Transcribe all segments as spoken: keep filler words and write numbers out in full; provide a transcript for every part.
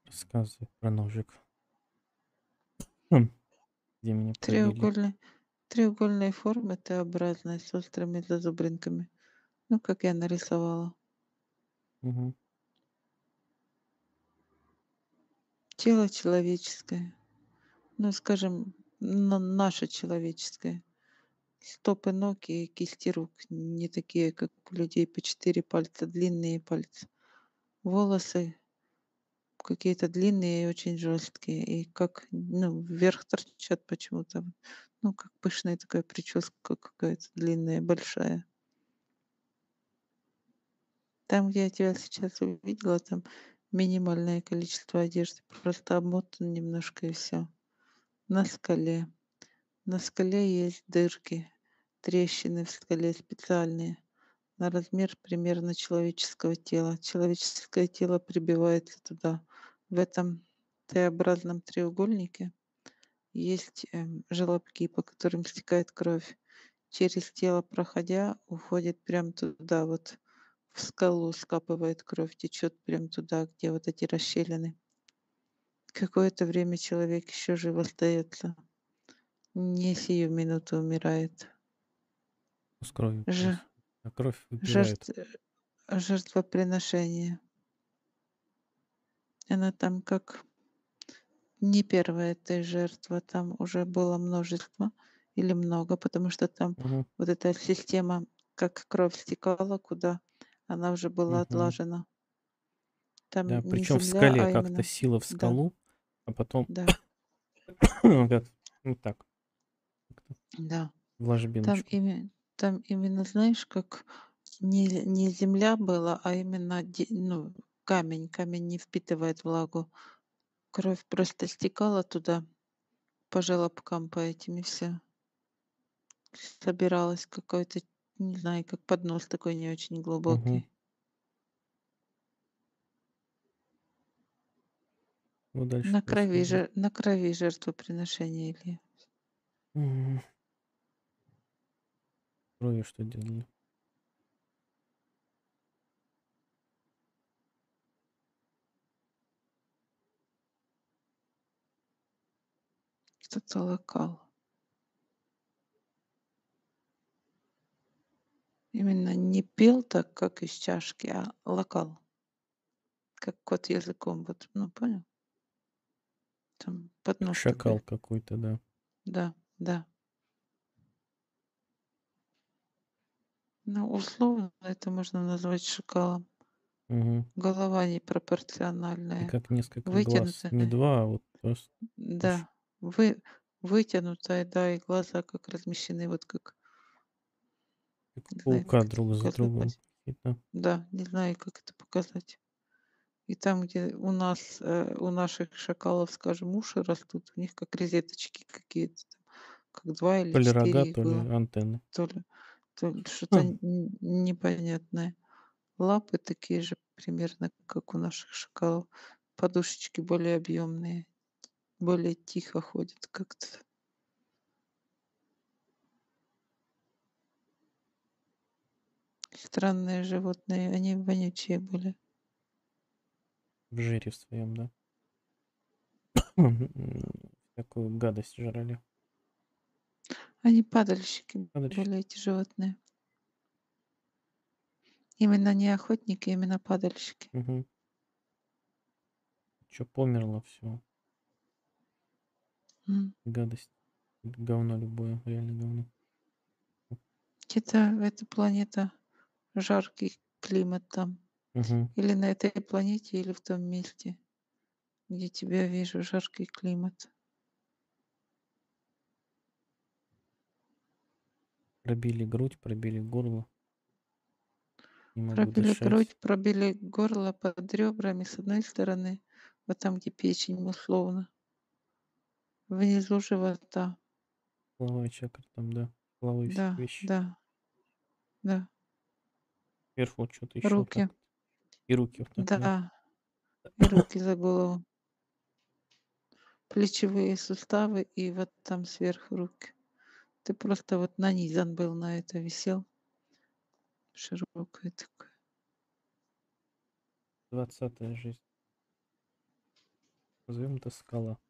Рассказывай про ножик. Хм, где меня пробили. Треугольной треугольной формы, Т-образной, с острыми зазубринками. Ну, как я нарисовала. Мгм. Тело человеческое. Ну, скажем, на наше человеческое. Стопы ног и кисти рук не такие, как у людей по четыре пальца, длинные пальцы. Волосы какие-то длинные и очень жесткие, и как, ну, вверх торчат почему-то. Ну, как пышная такая прическа какая-то длинная, большая. Там, где я тебя сейчас увидела, там минимальное количество одежды, просто обмотан немножко и все. На скале. На скале есть дырки, трещины в скале специальные, на размер примерно человеческого тела. Человеческое тело прибивается туда. В этом Т-образном треугольнике есть, эм, желобки, по которым стекает кровь. Через тело проходя, уходит прям туда вот, в скалу скапывает кровь, течет прям туда, где вот эти расщелины. Какое-то время человек еще жив остается, не сию минуту умирает. С кровью Ж происходит. А кровь выпивают. жертв жертвоприношение. Она там как не первая ты жертва, там уже было множество или много, потому что там Мгм. вот эта система, как кровь стекала куда, она уже была Мгм. отлажена. Там Да, не причем в земля, скале а как-то именно сила в да, скалу, а потом да, как ну так, как-то да. в Там ложбиночку. име там именно, знаешь, как не не земля была, а именно де ну, камень. Камень не впитывает влагу. Кровь просто стекала туда по желобкам, по этим, и всё. Собиралась какой-то, не знаю, как поднос такой не очень Мгм. глубокий. Ну, дальше На крови происходило. же на крови жертвоприношение или Мгм. Кровью что делали? кто-то локал. Именно не пил так, как из чашки, а локал, как кот языком вот, ну, понял? Там Как поднос шакал такой. какой-то, да. Да, да. Ну, условно это можно назвать шакалом. Мгм. Голова И непропорциональная, как несколько глаз. Не вытянутая. два, а вот просто больше. Да, вы вытянутая, да, и глаза как размещены, вот как, Как у не знаю, паука как это друг за другом показать. какие-то. Да, не знаю, как это показать. И там, где у нас, э, у наших шакалов, скажем, уши растут, у них как розеточки какие-то там, как два или То ли рога, четыре их то ли было. антенны. То ли то ли что-то Хм. н непонятное. Лапы такие же примерно, как у наших шакалов. Подушечки более объемные, более тихо ходят как-то. Странные животные, они вонючие были. В жире в своем, да. Всякую гадость жрали. Они падальщики Падальщики. были, эти животные. Именно не охотники, именно падальщики. Мгм. Чё померло всё. М. Гадость. Говно любое, реально говно. Где-то эта планета, жаркий климат там. Мгм. Или на этой планете, или в том месте, где тебя вижу, жаркий климат. Пробили грудь, пробили горло. Не могу Пробили дышать. грудь, пробили горло под ребрами с одной стороны, вот там, где печень, условно. Внизу живота. Половая чакра там, да. Половые все Да, вещи. да, да. Сверху вот чё-то еще вот так Руки. вот. И руки вот так, да. Да, и руки за голову. Плечевые суставы и вот там сверху руки. Ты просто вот нанизан был на это, висел. Широкое такое. Двадцатая жизнь. Назовем это скала.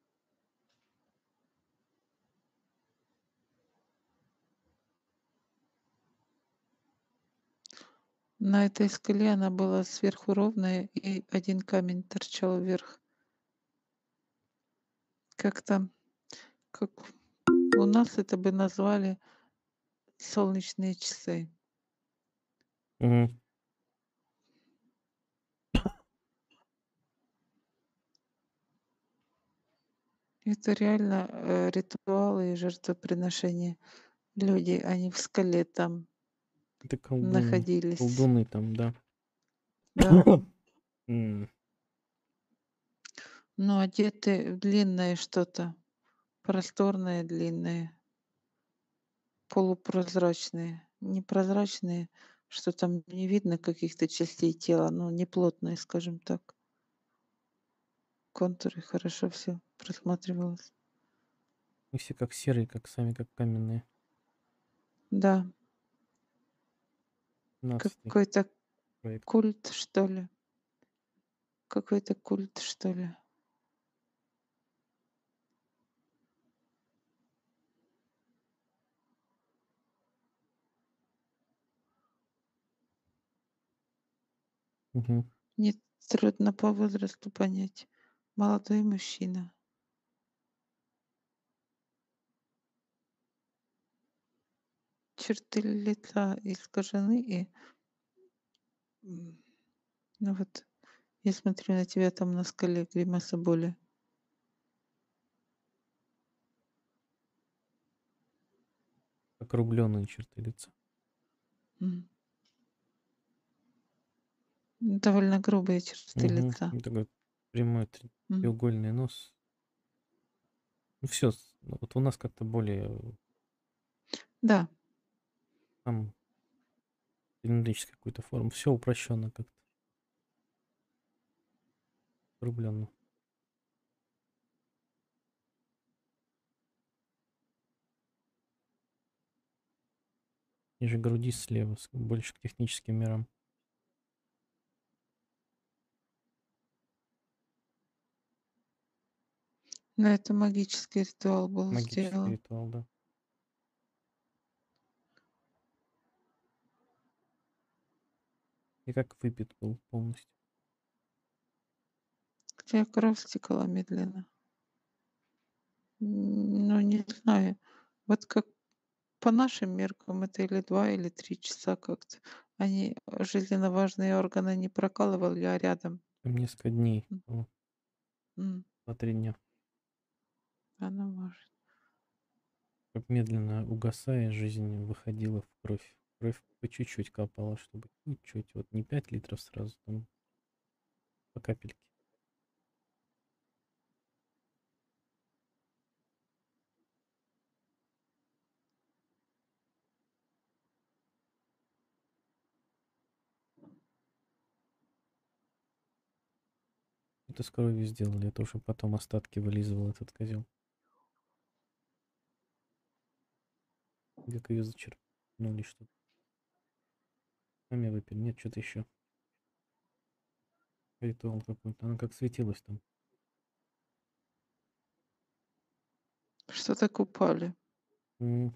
На этой скале она была сверху ровная, и один камень торчал вверх. Как там, как у нас это бы назвали солнечные часы. Мгм. Это реально, э, ритуалы и жертвоприношения. Люди, они в скале там Это колдуны. находились. Колдуны там, да. Да. М. Но одеты в длинное что-то, просторное, длинное, полупрозрачные, непрозрачные, что там не видно каких-то частей тела, ну, не плотные, скажем так. Контуры хорошо все просматривалось. И все как серые, как сами, как каменные. Да, Пятнадцатый какой-то проект. культ, что ли. Какой-то культ, что ли. Мгм. Мне трудно по возрасту понять. Молодой мужчина. Черты лица искажены и, м, ну вот я смотрю на тебя там на скале, гримаса боли. Округленные черты лица. М. Довольно грубые черты Мгм. лица. Ну, такой прямой три- М. треугольный нос. Ну, все. Вот у нас как-то более э, Да, там цилиндрической какой-то формы. Все упрощенно как-то. Округленно. Ниже груди слева, с- больше к техническим мирам. но это магический ритуал был Магический сделан. ритуал, да. И как выпит был полностью. У тебя кровь стекала медленно. М, ну, не знаю. Вот как по нашим меркам это или два, или три часа как-то. Они э, жизненно важные органы не прокалывали, а рядом. Там несколько дней. М, Было, м, два-три дня. Оно может. Как медленно угасая, жизнь выходила в кровь. Кровь по чуть-чуть капала, чтобы чуть-чуть. Вот не пять литров сразу, там по капельке. Это с кровью сделали, это уже потом остатки вылизывал этот козел. Как ее зачерпнули что-то. Сами выпили. Нет, что-то еще. Ритуал какой-то. Она как светилась там. Что-то купали. М.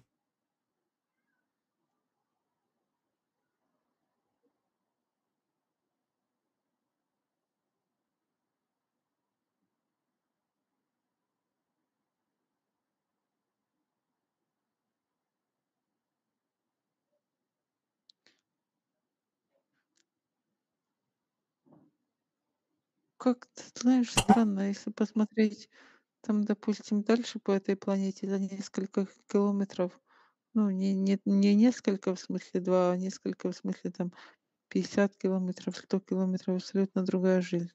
Как-то, знаешь, странно, если посмотреть там, допустим, дальше по этой планете за несколько километров, ну, не, не, не несколько в смысле два, а несколько в смысле там пятьдесят километров, сто километров, абсолютно другая жизнь.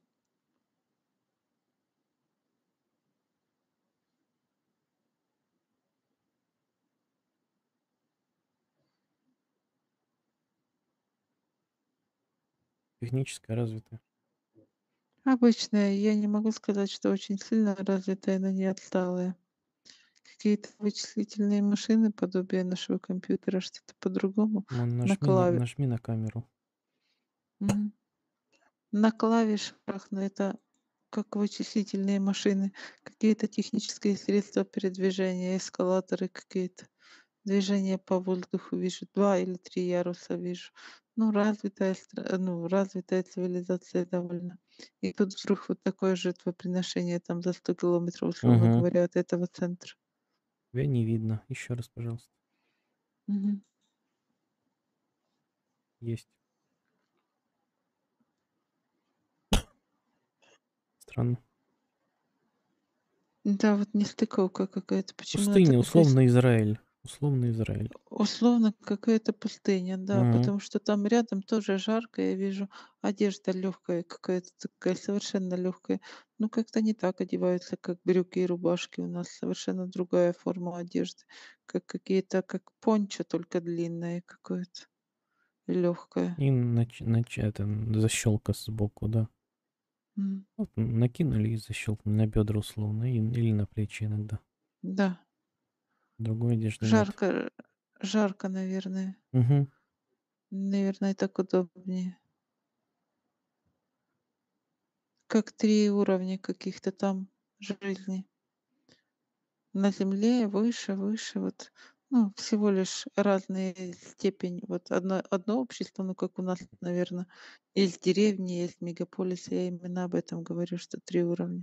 Техническая развитая. Обычная, я не могу сказать, что очень сильно развитая, но не отсталая. Какие-то вычислительные машины, подобие нашего компьютера, что-то по-другому. Вон, На нажми на, клаве. нажми на камеру. Мгм. На клавишах, но это как вычислительные машины, какие-то технические средства передвижения, эскалаторы какие-то. Движение по воздуху вижу, два или три яруса вижу. Ну, развитая стра ну, развитая цивилизация довольно. И тут вдруг вот такое жертвоприношение там за сто километров, условно Мгм. говоря, от этого центра. Тебя не видно. Еще раз, пожалуйста. Мгм. Есть. Странно. Да, вот нестыковка какая-то. Почему на Пустыня, такой с условно Израиль. Условно Израиль. условно какая-то пустыня, да, Мгм. потому что там рядом тоже жарко. Я вижу, одежда легкая какая-то такая, совершенно легкая. Ну, как-то не так одеваются, как брюки и рубашки. У нас совершенно другая форма одежды, как какие-то, как пончо, только длинное какое-то, легкое. И нач, нач- это, защелка сбоку, да. Вот накинули и защелкнули на бедра условно, и- или на плечи иногда. Да, Другой одежды нет. жарко, жарко, наверное. Мгм. Наверное, так удобнее. Как три уровня каких-то там жизни. На земле выше, выше, вот, ну, всего лишь разные степень. Вот одно одно общество, ну, как у нас, наверно, есть деревни, есть мегаполисы. Я именно об этом говорю, что три уровня.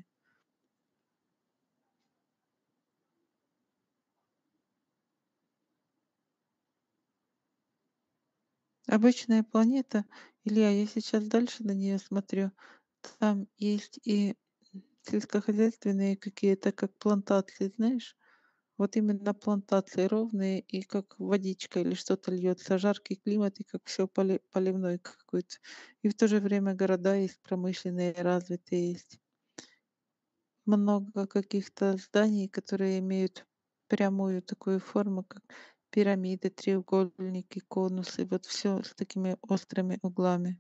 Обычная планета, Илья, я сейчас дальше на нее смотрю, там есть и сельскохозяйственные какие-то, как плантации, знаешь? Вот именно плантации ровные и как водичка или что-то льется, жаркий климат и как все поливной какой-то. И в то же время города есть промышленные, развитые есть. Много каких-то зданий, которые имеют прямую такую форму, как пирамиды, треугольники, конусы. Вот все с такими острыми углами.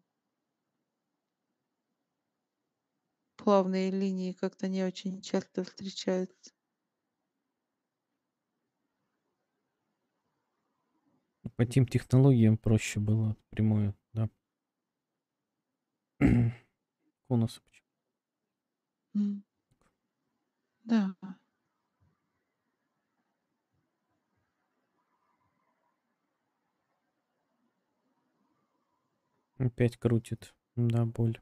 Плавные линии как-то не очень часто встречаются. По тем технологиям проще было прямую, да. Конусы почему? М, да. Опять крутит. Да, боль.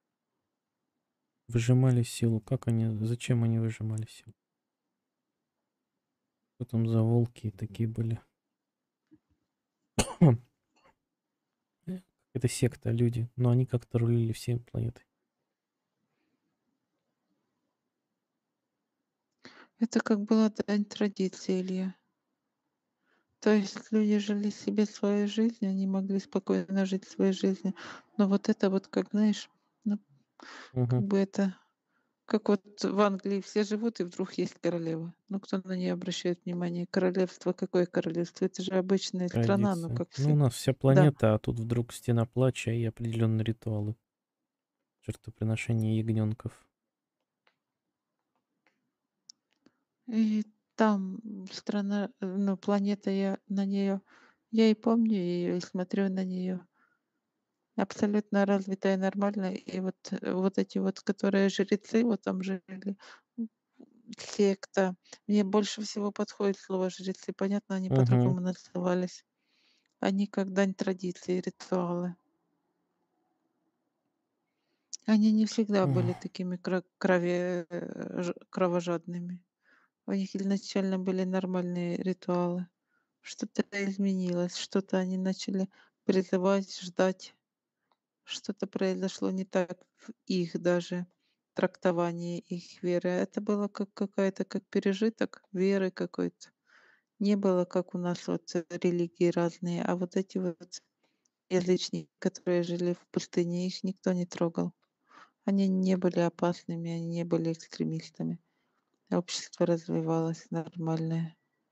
Выжимали силу. Как они, зачем они выжимали силу? Что там за волки такие были? Э, Это секта, люди. Но они как-то рулили всей планетой. Это как была дань традиции, Илья. То есть люди жили себе своей жизнью, они могли спокойно жить своей жизнью. Но вот это вот, как знаешь, ну, как Мгм. бы это, как вот в Англии все живут, и вдруг есть королева. Ну, кто на нее обращает внимание? Королевство, какое королевство? Это же обычная страна, ну, Традиция. как Ну, у все. нас вся Да. планета, а тут вдруг стена плача и определенные ритуалы. Жертвоприношение ягненков. И там страна, э, ну, планета, я на нее, я и помню ее, и смотрю на нее. Абсолютно развитая, нормальная. И вот, э, вот эти вот, которые жрецы вот там жили, м, секта. Мне больше всего подходит слово жрецы. Понятно, они Угу. по-другому назывались. Они как дань традиции, ритуалы. Они не всегда были такими кра крови э, ж кровожадными. У них изначально были нормальные ритуалы. Что-то изменилось, что-то они начали призывать, ждать. Что-то произошло не так в их даже трактовании их веры. Это было как какая-то как пережиток веры какой-то. Не было, как у нас вот э, религии разные, а вот эти вот язычники, которые жили в пустыне, их никто не трогал. Они не были опасными, они не были экстремистами. Общество развивалось нормальное.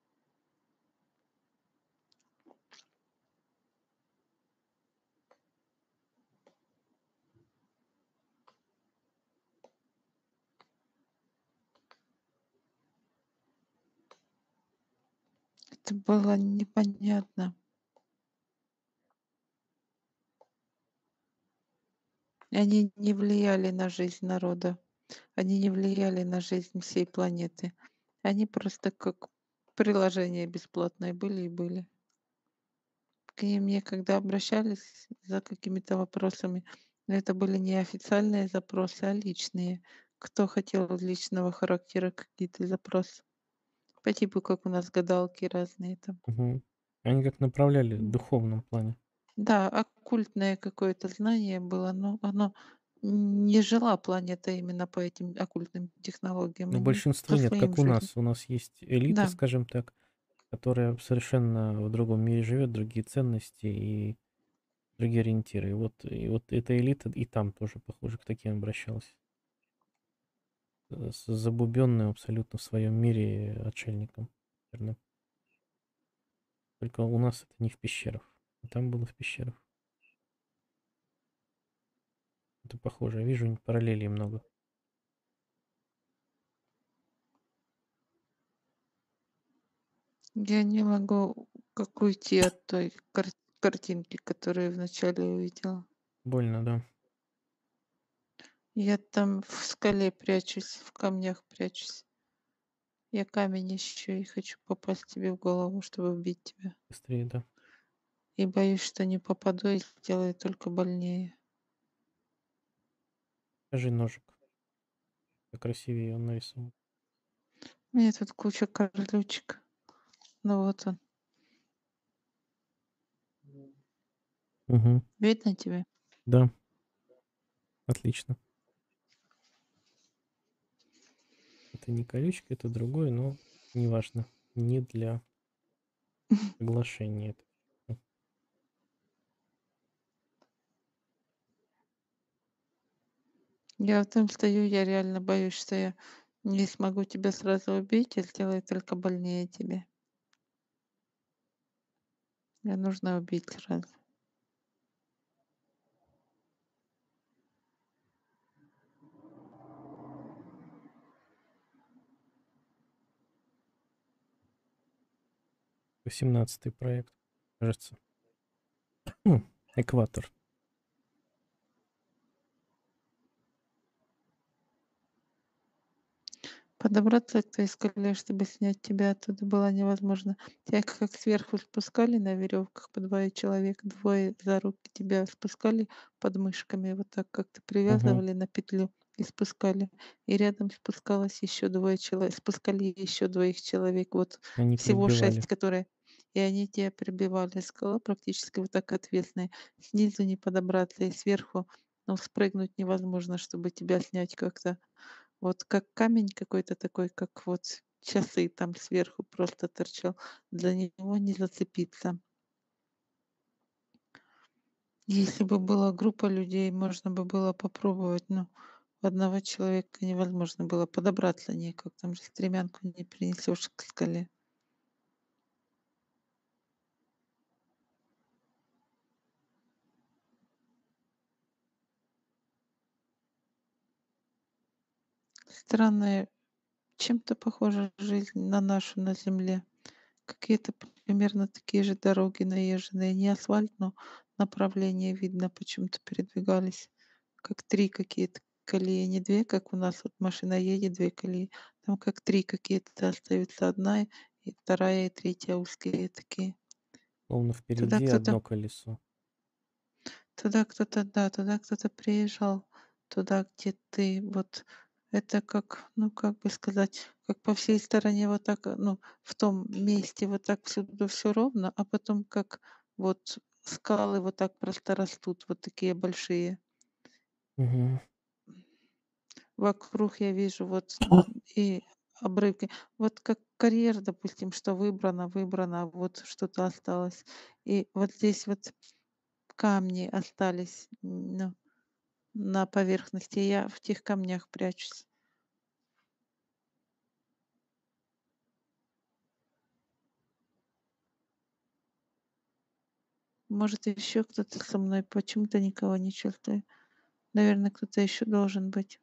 Это было непонятно. Они не влияли на жизнь народа. Они не влияли на жизнь всей планеты. Они просто как приложения бесплатные были и были. К ним некогда обращались за какими-то вопросами, но это были не официальные запросы, а личные. Кто хотел личного характера какие-то запросы. По типу, как у нас гадалки разные там. Мгм. Они как направляли в М. духовном плане. Да, оккультное какое-то знание было, но оно не жила планета именно по этим оккультным технологиям. Но Они по большинство нет, своим как у жили. нас. У нас есть элита, Да. скажем так, которая совершенно в другом мире живет, другие ценности и другие ориентиры. И вот, и вот эта элита и там тоже, похоже, к таким обращалась. Э, С забубенным абсолютно в своем мире отшельником. Верно. Только у нас это не в пещерах. А там было в пещерах. Это похоже. Я вижу параллелей много. Я не могу как уйти от той кар- картинки, которую вначале увидела. Больно, да. Я там в скале прячусь, в камнях прячусь. Я камень ищу и хочу попасть тебе в голову, чтобы убить тебя. Быстрее, да. И боюсь, что не попаду и сделаю только больнее. Покажи ножик. Как красивее он нарисован. У меня тут куча карлючек. Ну вот он. Угу. Видно тебе? Да, отлично. Это не колючка, это другое, но неважно. Не для оглашения. Это. Я в том стою, я реально боюсь, что я не смогу тебя сразу убить, я сделаю только больнее тебе. Мне нужно убить сразу. Восемнадцатый проект, кажется. Хм, Экватор. Подобраться к той скале, чтобы снять тебя оттуда, было невозможно. Тебя как сверху спускали на веревках по двое человек, двое за руки тебя спускали под мышками, вот так как-то Угу. привязывали на петлю и спускали. И рядом спускалось еще двое человек, спускали еще двоих человек, вот Они всего прибивали. шесть, которые... И они тебя прибивали. Скала практически вот так отвесная. Снизу не подобраться и сверху, ну, спрыгнуть невозможно, чтобы тебя снять как-то. Вот как камень какой-то такой, как вот часы там сверху просто торчал. За него не зацепиться. Если бы была группа людей, можно бы было попробовать, но одного человека невозможно было подобраться никак. Там же стремянку не принесешь к скале. Странная, чем-то похожа жизнь на нашу на Земле. Какие-то примерно такие же дороги наезженные. Не асфальт, но направление видно, почему-то передвигались. Как три какие-то колеи, не две, как у нас вот машина едет, две колеи. Там как три какие-то остаются, одна и вторая, и третья узкие такие. Словно Туда впереди кто-то одно колесо. туда кто-то, да, туда кто-то приезжал, туда, где ты вот это как, ну, как бы сказать, как по всей стороне вот так, э, ну, в том месте вот так всюду все ровно, а потом как вот скалы вот так просто растут, вот такие большие. Угу. Вокруг я вижу вот, м, и обрывки. Вот как карьер, допустим, что выбрано, выбрано, а вот что-то осталось. И вот здесь вот камни остались, м, ну, на поверхности. Я в тех камнях прячусь. Может, еще кто-то со мной. Почему-то никого не чувствую. Наверное, кто-то еще должен быть.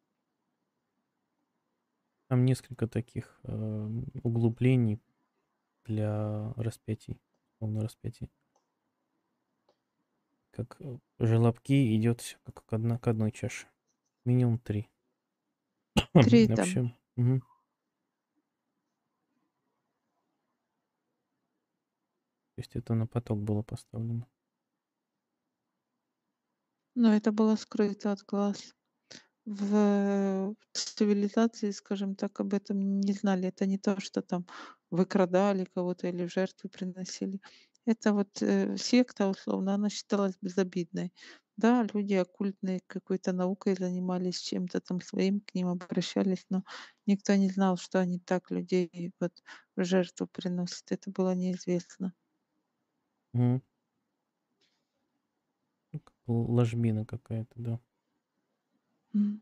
Там несколько таких э, углублений для распятий. Словно распятий. Как э, желобки идет все как к, одна, к одной чаше. Минимум три. три там. Вообще, мгм. То есть это на поток было поставлено. Но это было скрыто от глаз. В цивилизации, скажем так, об этом не знали. Это не то, что там выкрадали кого-то или в жертву приносили. Это вот, э, секта, условно, она считалась безобидной. Да, люди оккультной какой-то наукой занимались, чем-то там своим, к ним обращались, но никто не знал, что они так людей вот в жертву приносят. Это было неизвестно. Мгм. Ну, как л ложбина какая-то, да, М.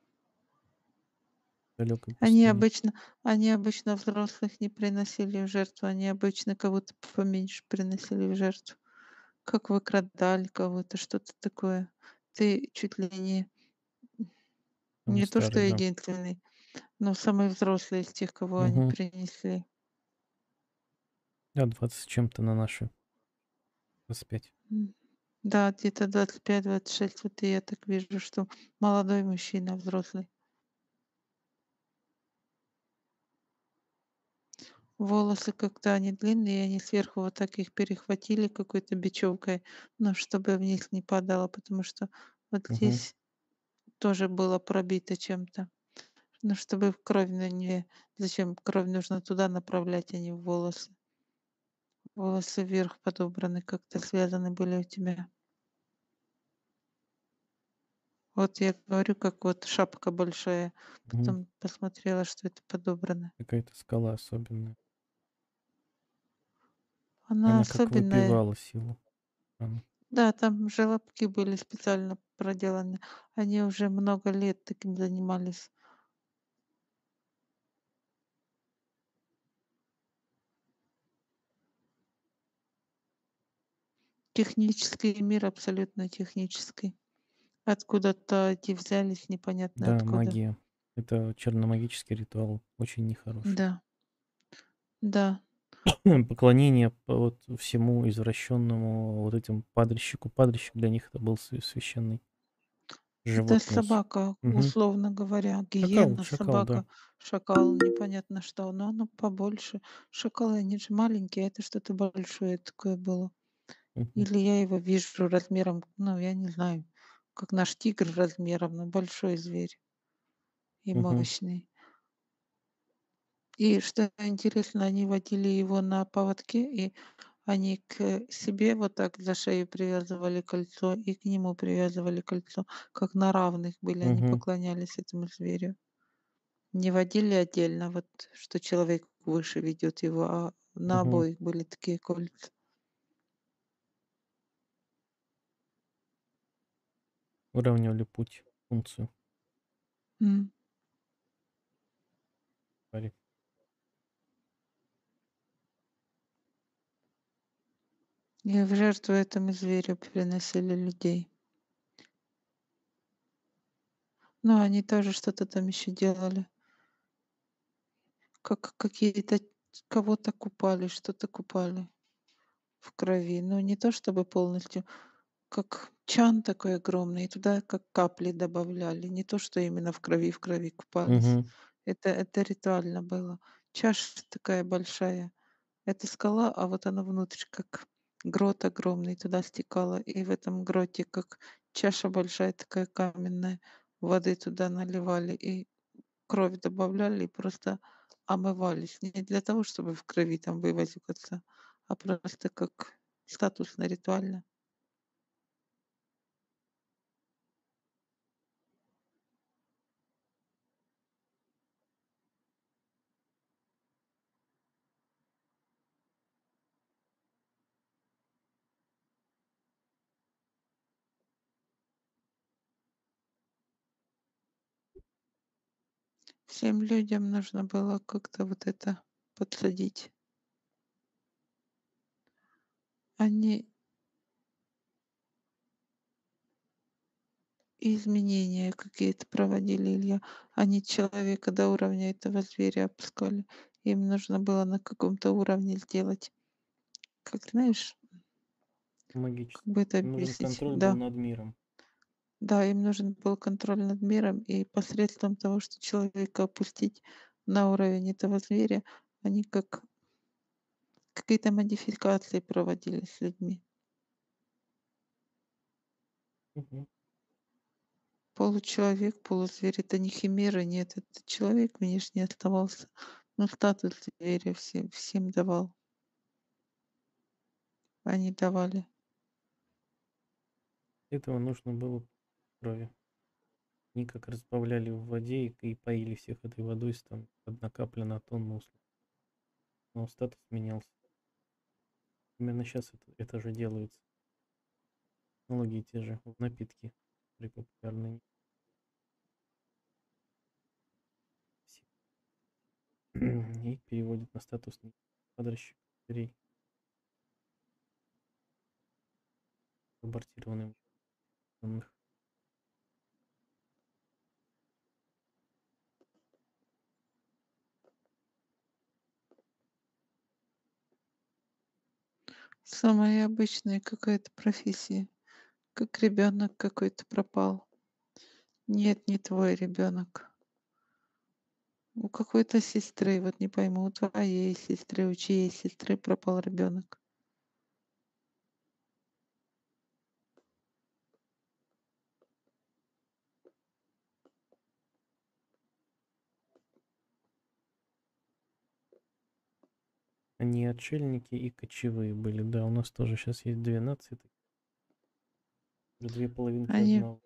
в далёкой Они пустыне. обычно они обычно взрослых не приносили в жертву, они обычно кого-то поменьше приносили в жертву. Как выкрадали кого-то, что-то такое. Ты чуть ли не Самый не то что старый, да. единственный, но самый взрослый из тех, кого они Мгм. принесли. Да, двадцать с чем-то на наши двадцать пять. М. Да, где-то двадцать пять двадцать шесть. Вот и я так вижу, что молодой мужчина, взрослый. Волосы как-то они длинные, они сверху вот так их перехватили какой-то бечевкой, но чтобы вниз не падало, потому что вот Мгм. здесь тоже было пробито чем-то. Ну, чтобы в кровь на не зачем кровь нужно туда направлять, а не в волосы. Волосы вверх подобраны, как-то связаны были у тебя. Вот я говорю, как вот шапка большая. Мгм. Потом посмотрела, что это подобрано. Какая-то скала особенная. Она Она как особенная. выпивала силу. Она. Да, там желобки были специально проделаны. Они уже много лет таким занимались. Технический мир, абсолютно технический. Откуда-то эти взялись, непонятно Да, откуда. магия. Это черномагический ритуал, очень нехороший. Да, да. Поклонение по вот всему извращенному, вот этим падальщику. Падальщик для них это был свя священный Это животное. собака, Мгм. условно говоря. Шакал, Гиена, шакал, да. собака, шакал, непонятно что, но оно побольше. Шакалы, они же маленькие, а это что-то большое такое было. Мгм. Или я его вижу размером, ну, я не знаю, как наш тигр размером, но большой зверь и Мгм. мощный. И что интересно, они водили его на поводке, и они к себе вот так за шею привязывали кольцо, и к нему привязывали кольцо, как на равных были, они Мгм. поклонялись этому зверю. Не водили отдельно, вот что человек выше ведет его, а на Мгм. обоих были такие кольца. Выравнивали путь, функцию М. паре. И в жертву этому зверю приносили людей. Но они тоже что-то там еще делали. Как какие-то кого-то купали, что-то купали в крови. Но не то чтобы полностью, как чан такой огромный, и туда как капли добавляли. Не то, что именно в крови, в крови купались. Мгм. Это, это ритуально было. Чаша такая большая. Это скала, а вот она внутрь, как грот огромный, туда стекала. И в этом гроте, как чаша большая такая каменная, воды туда наливали и кровь добавляли, и просто омывались. Не для того, чтобы в крови там вывозиться, а просто как статусно-ритуально. Всем людям нужно было как-то вот это подсадить. Они изменения какие-то проводили, Илья. Они человека до уровня этого зверя опускали. Им нужно было на каком-то уровне сделать. Как знаешь, как Магически. бы это Нужен объяснить? контроль был Да, над миром. Да, им нужен был контроль над миром, и посредством того, что человека опустить на уровень этого зверя, они как какие-то модификации проводили с людьми. Мгм. Получеловек, полузверь — это не химера, нет, это человек внешне оставался, но статус зверя всем всем давал. Они давали. Этого нужно было крови. Они как разбавляли в воде и и поили всех этой водой, с там одна капля на тонну условно. Но статус менялся. Именно сейчас это это же делается. Технологии те же в напитки, которые популярны все. И переводят на статусный подрощик зверей абортированным животных. Самая обычная какая-то профессия, как ребенок какой-то пропал. Нет, не твой ребенок. У какой-то сестры, вот не пойму, у твоей сестры, у чьей сестры пропал ребенок. Они отшельники и кочевые были. Да, у нас тоже сейчас есть две нации, так уже две половинки Они, одного.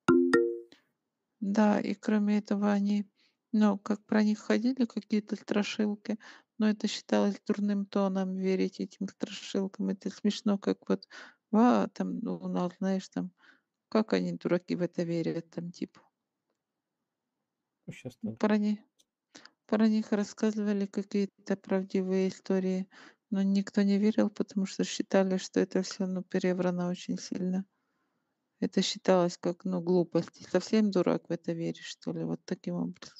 да, и кроме этого они, ну, как про них ходили какие-то страшилки, но это считалось дурным тоном верить этим страшилкам. Это смешно, как вот, а, там, ну, у нас, знаешь, там, как они, дураки, в это верят, там, типа. Ну, щас так. Про них, про них рассказывали какие-то правдивые истории, но никто не верил, потому что считали, что это все, ну, переврано очень сильно. Это считалось как, ну, глупость. Ты совсем дурак в это веришь, что ли? Вот таким образом.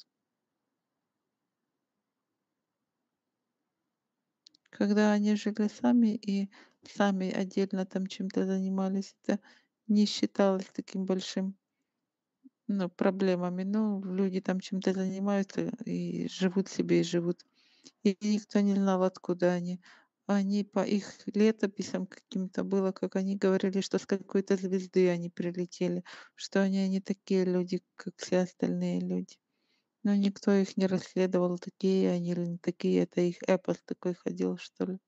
Когда они жили сами и сами отдельно там чем-то занимались, это не считалось таким большим, ну, проблемами. Ну, люди там чем-то занимаются и живут себе, и живут. И никто не знал, откуда они. Они по их летописям каким-то было, как они говорили, что с какой-то звезды они прилетели, что они не такие люди, как все остальные люди. Но никто их не расследовал, такие они или не такие. Это их эпос такой ходил, что ли.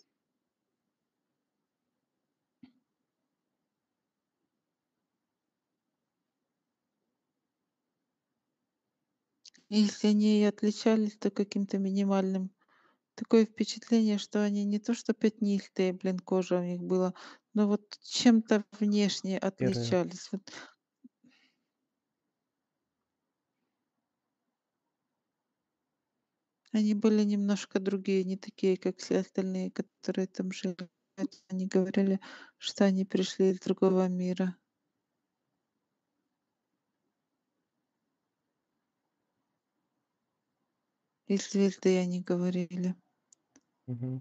И если они и отличались, то каким-то минимальным. Такое впечатление, что они не то что пятнистые, блин, кожа у них была, но вот чем-то внешне Серые. отличались. Вот они были немножко другие, не такие, как все остальные, которые там жили. Это они говорили, что они пришли из другого мира. Из звезды они говорили. Мгм.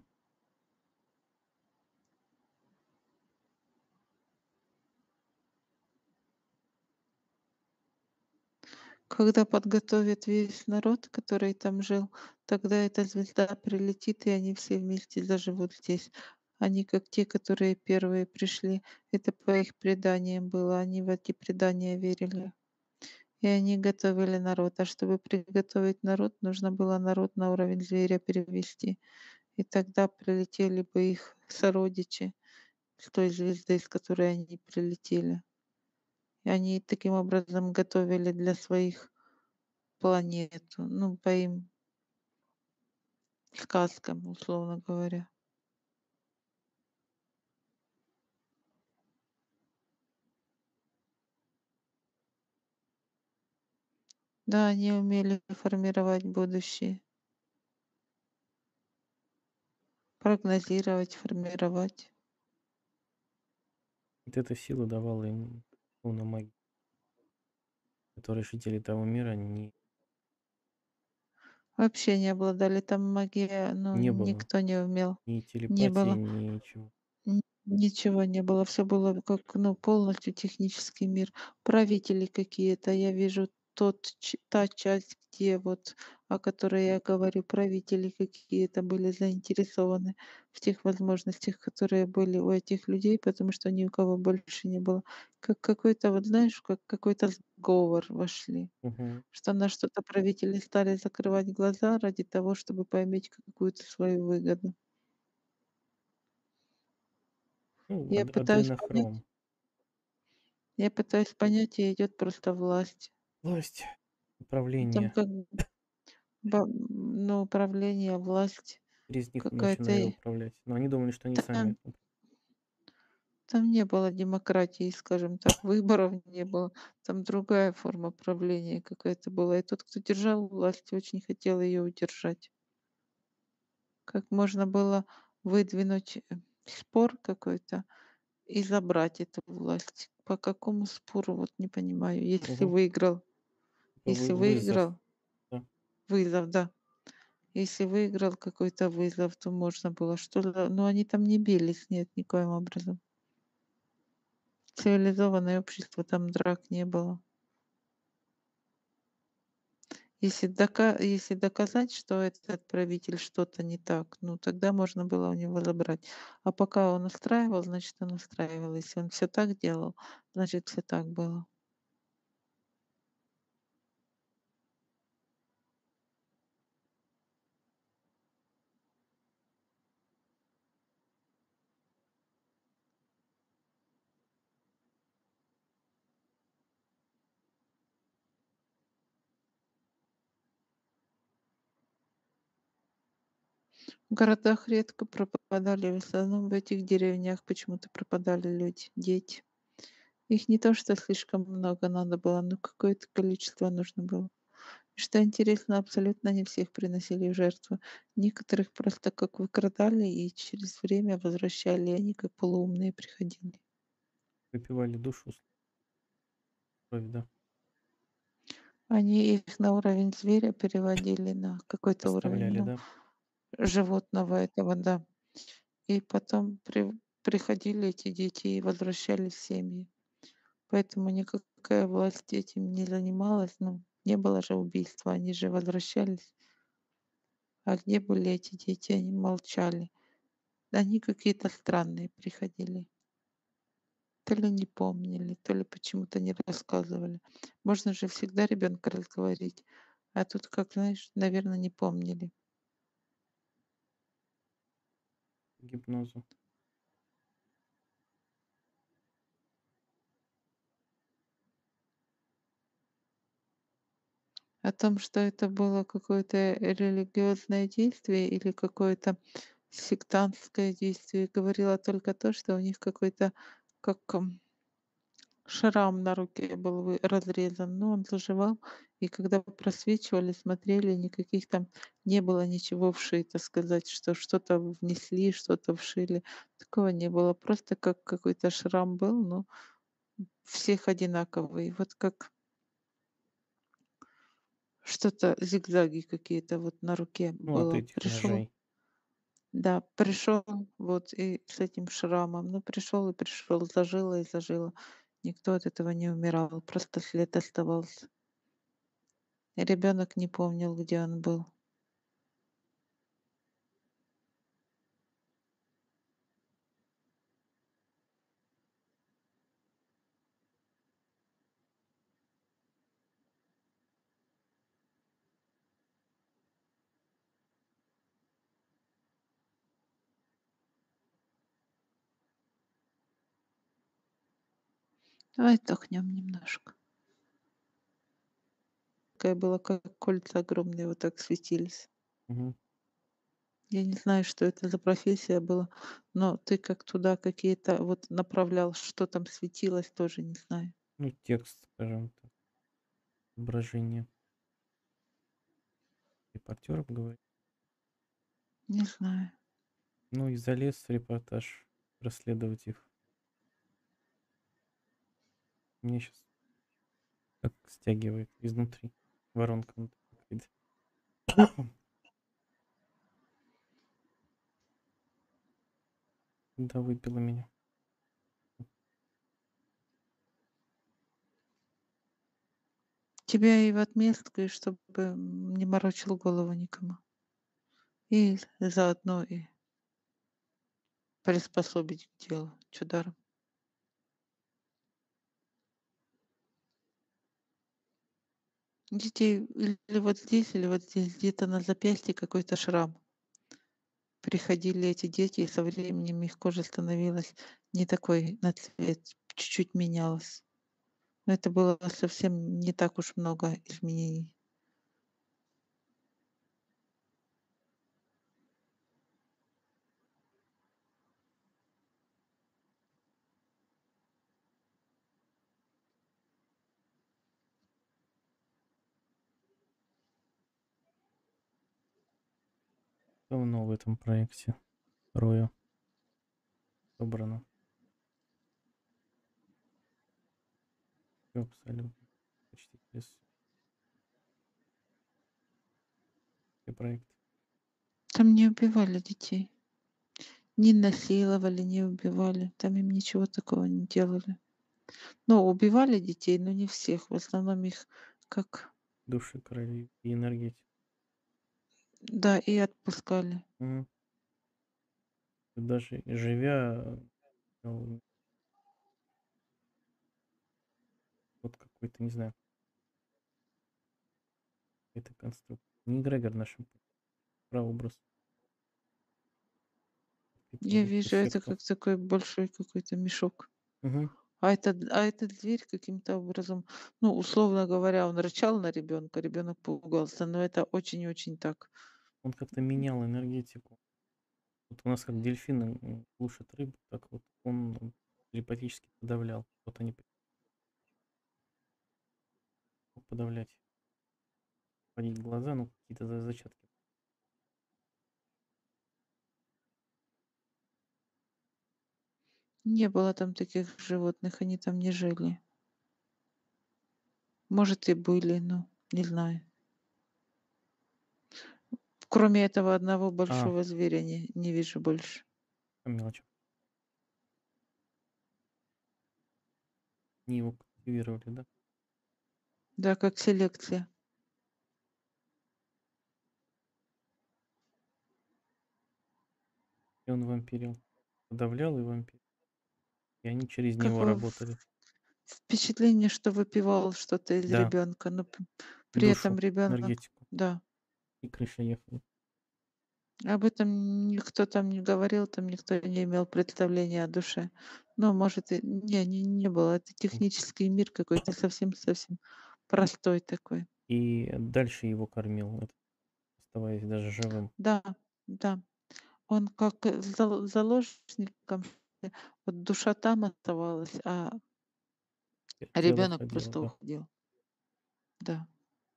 Когда подготовят весь народ, который там жил, тогда эта звезда прилетит, и они все вместе заживут здесь. Они как те, которые первые пришли. Это по их преданиям было. Они в эти предания верили. И они готовили народ. А чтобы приготовить народ, нужно было народ на уровень зверя перевести. И тогда прилетели бы их сородичи с той звезды, с которой они прилетели. И они таким образом готовили для своих планету, ну, по им сказкам, условно говоря. Да, они умели формировать будущее, прогнозировать, формировать. Вот эта сила давала им условно магию, которой жители того мира не Вообще не обладали там магией, ну, не было. никто не умел. Ни Не телепатии, было. ничего. Ничего не было. Все было как, ну, полностью технический мир. Правители какие-то, я вижу тот ч та часть, где вот, о которой я говорю, правители какие-то были заинтересованы в тех возможностях, которые были у этих людей, потому что ни у кого больше не было. Как какой-то, вот знаешь, как какой-то сговор вошли, Мгм. что на что-то правители стали закрывать глаза ради того, чтобы поиметь какую-то свою выгоду. Ну, Я ад пытаюсь понять адренохром. Я пытаюсь понять, и идет просто власть. Власть, Ну, там управление. как бы ба ну, управление, власть Через них какая-то начинали и управлять. Но они думали, что они сами там это уп там не было демократии, скажем так, выборов не было. Там другая форма правления какая-то была. И тот, кто держал власть, очень хотел ее удержать. Как можно было выдвинуть, э, спор какой-то и забрать эту власть? По какому спору, вот не понимаю. Если Мгм. выиграл Типа вы если вызов, выиграл да. вызов, да. Если выиграл какой-то вызов, то можно было что-то, но они там не бились, нет, никоим образом. Цивилизованное общество, там драк не было. Если дока если доказать, что этот правитель что-то не так, ну, тогда можно было у него забрать. А пока он устраивал, значит, он устраивал. Если он все так делал, значит, все так было. В городах редко пропадали, в основном в этих деревнях почему-то пропадали люди, дети. Их не то что слишком много надо было, но какое-то количество нужно было. Что интересно, абсолютно не всех приносили в жертву. Некоторых просто как выкрадали и через время возвращали, и они как полуумные приходили. Выпивали душу с кровь, да. Они их на уровень зверя переводили на какой-то уровень, Оставляли, ну, да. животного этого, да. И потом при приходили эти дети и возвращались в семьи. Поэтому никакая власть этим не занималась. Ну, не было же убийства, они же возвращались. А где были эти дети? Они молчали. Они какие-то странные приходили. То ли не помнили, то ли почему-то не рассказывали. Можно же всегда ребенка разговорить, а тут, как знаешь, наверное, не помнили. Гипнозу. О том, что это было какое-то религиозное действие или какое-то сектантское действие, говорило только то, что у них какой-то как, м, шрам на руке был вы разрезан, но он заживал, и когда просвечивали, смотрели, никаких там не было ничего вшито, сказать, что что-то внесли, что-то вшили. Такого не было. Просто как какой-то шрам был, но всех одинаковый. Вот как что-то, зигзаги какие-то вот на руке Ну, от было. этих Пришел, ножей. да, пришел вот и с этим шрамом. Ну, пришел и пришел, зажило и зажило. Никто от этого не умирал, просто след оставался. Ребенок не помнил, где он был. Давай отдохнем немножко. Такая была, как кольца огромные, вот так светились. Мгм. Я не знаю, что это за профессия была, но ты как туда какие-то вот направлял, что там светилось, тоже не знаю. Ну, текст, скажем так, изображение. Репортеров говорит. Не знаю. Ну и залез в репортаж расследовать их. Мне сейчас как стягивает изнутри. Воронка внутри какая-то. Да, выпила меня. тебя и в отместку, и чтобы м, не морочил голову никому. И заодно и приспособить к делу. Чё даром. Детей или вот здесь, или вот здесь, где-то на запястье какой-то шрам. Приходили эти дети, и со временем их кожа становилась не такой на цвет, чуть-чуть менялась. Но это было совсем не так уж много изменений. Давно в этом проекте Роя собрано. Всё абсолютно. Почти без все проекты. Там не убивали детей. Не насиловали, не убивали. Там им ничего такого не делали. Ну, убивали детей, но не всех. В основном их как Души крови и энергетику. да, и отпускали. Мгм. Даже живя, ну вот какой-то, не знаю, это конструкт. Не эгрегор нашим прообраз. Я Каких-то вижу это сектах. как такой большой какой-то мешок. Мгм. А эта д а эта дверь каким-то образом, ну, условно говоря, он рычал на ребенка, ребенок пугался, но это очень-очень так. Он как-то менял энергетику. Вот у нас как дельфины м, глушат рыбу, так вот он м, телепатически подавлял. Вот они мог подавлять, подавить глаза, ну какие-то за- зачатки. Не было там таких животных, они там не жили. Может, и были, но не знаю. Кроме этого одного А, большого зверя не не вижу больше. по мелочам. Не его культивировали, да? Да, как селекция. И он вампирил. Подавлял и вампир. И они через него Такое в работали. впечатление, что выпивал что-то из Да, ребенка, но п при этом душу, ребенок, энергетику. да. И крыша ехала. Об этом никто там не говорил, там никто не имел представления о душе. Ну, может, и не не не было. Это М. технический мир какой-то совсем-совсем простой такой. И дальше его кормил, этот, оставаясь даже живым. Да, да. Он как, э, зал заложником, э, вот душа там оставалась, а Те- Тело ребенок ходило, просто да. уходил. Да.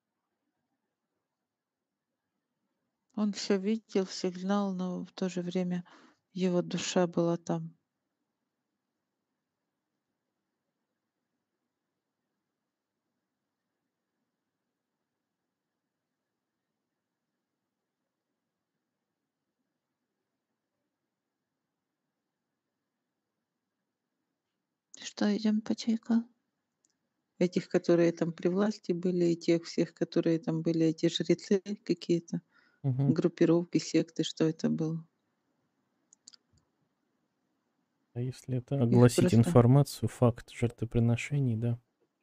Он все видел, всех знал, но в то же время его душа была там. Что, идем по чайку? Этих, которые там при власти были, и тех всех, которые там были, эти жрецы какие-то, Мгм. группировки, секты, что это было? А если это Их огласить просто информацию, факт жертвоприношений, да.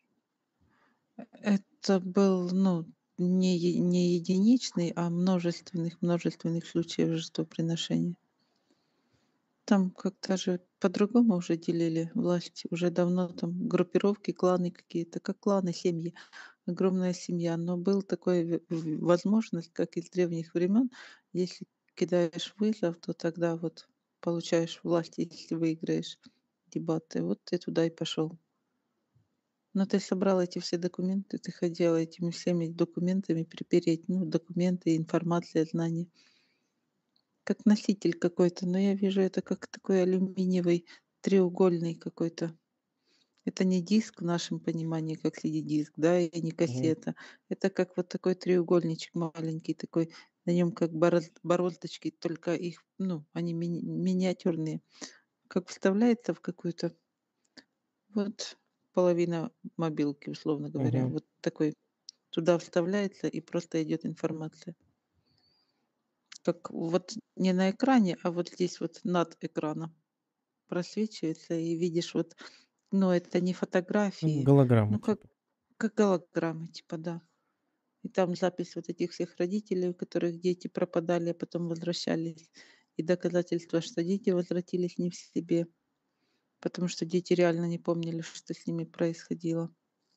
это был, ну, не е не единичный, а множественных множественных случаев жертвоприношения. Там как-то же по-другому уже делили власть. Уже давно там группировки, кланы какие-то, как кланы, семьи, огромная семья. Но был такой в в возможность, как из древних времен, если кидаешь вызов, то тогда вот получаешь власть, если выиграешь дебаты. Вот ты туда и пошел. Но ты собрал эти все документы, ты хотел этими всеми документами припереть, ну, документы, информация, знания. Как носитель какой-то, но я вижу это как такой алюминиевый треугольный какой-то. Это не диск в нашем понимании, как си ди-диск, да, и не Мгм. кассета. Это как вот такой треугольничек маленький такой, на нем как бороз бороздочки, только их, ну, они мини миниатюрные. Как вставляется в какую-то вот половина мобилки, условно говоря, Мгм. вот такой. туда вставляется и просто идет информация. Как вот не на экране, а вот здесь вот над экраном просвечивается, и видишь вот, ну, это не Ну, фотографии, голограмма ну, как типа. как голограммы, типа, да. И там запись вот этих всех родителей, у которых дети пропадали, а потом возвращались, и доказательства, что дети возвратились не в себе, потому что дети реально не помнили, что с ними происходило.